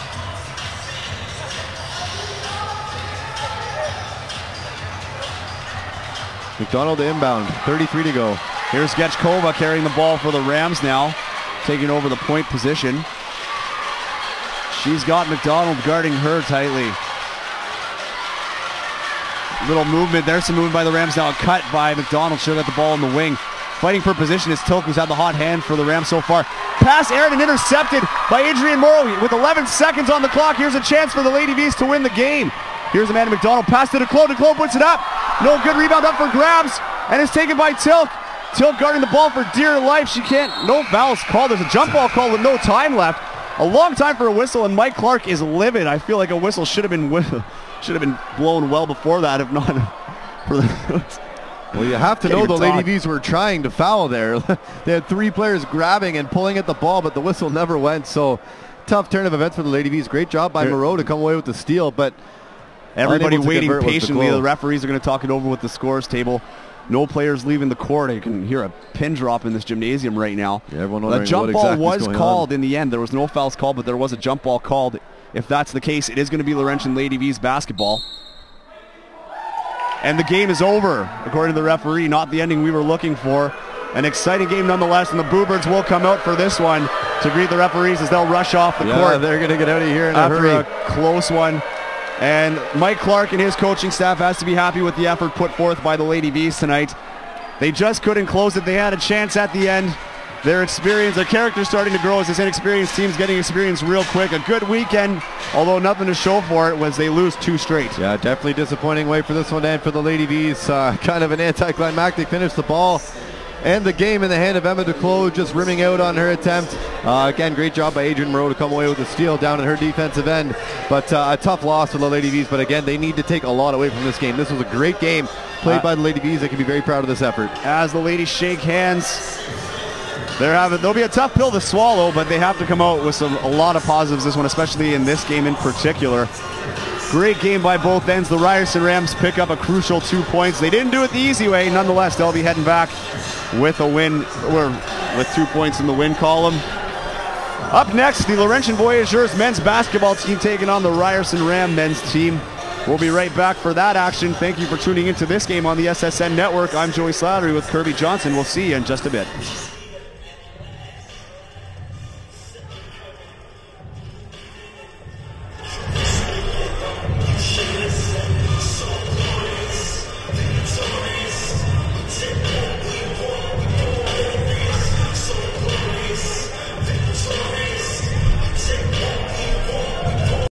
McDonald inbound, 33 to go.
Here's Getchkova carrying the ball for the Rams now, taking over the point position. She's got McDonald guarding her tightly. Little movement. There's some movement by the Rams now. A cut by McDonald. She'll get the ball in the wing. Fighting for position is Tilk, who's had the hot hand for the Rams so far. Pass aired and intercepted by Adrian Morrow. With 11 seconds on the clock, here's a chance for the Lady V's to win the game. Here's Amanda McDonald. Pass to Declos. Declos puts it up. No good. Rebound up for grabs. And it's taken by Tilk. Tilk guarding the ball for dear life. She can't. No fouls called. There's a jump ball called with no time left. A long time for a whistle, and Mike Clark is livid. I feel like a whistle should have been blown well before that, if not for the.
Well, you have to know the Lady V's were trying to foul there. They had 3 players grabbing and pulling at the ball, but the whistle never went. So tough turn of events for the Lady V's. Great job by Moreau to come away with the steal, but
everybody waiting patiently. The referees are going to talk it over with the scores table. No players leaving the court. You can hear a pin drop in this gymnasium right now.
Yeah, everyone
the jump ball was called in the end. There was no fouls called, but there was a jump ball called. If that's the case, it is going to be Laurentian Lady V's basketball. And the game is over, according to the referee. Not the ending we were looking for. An exciting game nonetheless, and the Bluebirds will come out for this one to greet the referees as they'll rush off the court.
They're going to get out of here in
after
a hurry.
A close one. And Mike Clark and his coaching staff has to be happy with the effort put forth by the Lady V's tonight. They just couldn't close it. They had a chance at the end. Their experience, their character's starting to grow as this inexperienced team's getting experience real quick. A good weekend, although nothing to show for it, was they lose 2 straight.
Yeah, definitely disappointing way for this one to end for the Lady V's. Kind of an anticlimactic finish. The ball and the game in the hand of Emma Declos, just rimming out on her attempt. Again, great job by Adrian Moreau to come away with the steal down in her defensive end. But a tough loss for the Lady V's. But again, they need to take a lot away from this game. This was a great game played by the Lady V's. They can be very proud of this effort.
As the ladies shake hands, there'll be a tough pill to swallow, but they have to come out with a lot of positives this one, especially in this game in particular. Great game by both ends. The Ryerson Rams pick up a crucial 2 points. They didn't do it the easy way. Nonetheless, they'll be heading back with a win, or with 2 points in the win column. Up next, the Laurentian Voyageurs men's basketball team taking on the Ryerson Ram men's team. We'll be right back for that action. Thank you for tuning into this game on the SSN Network. I'm Joey Slattery with Kirby Johnson. We'll see you in just a bit.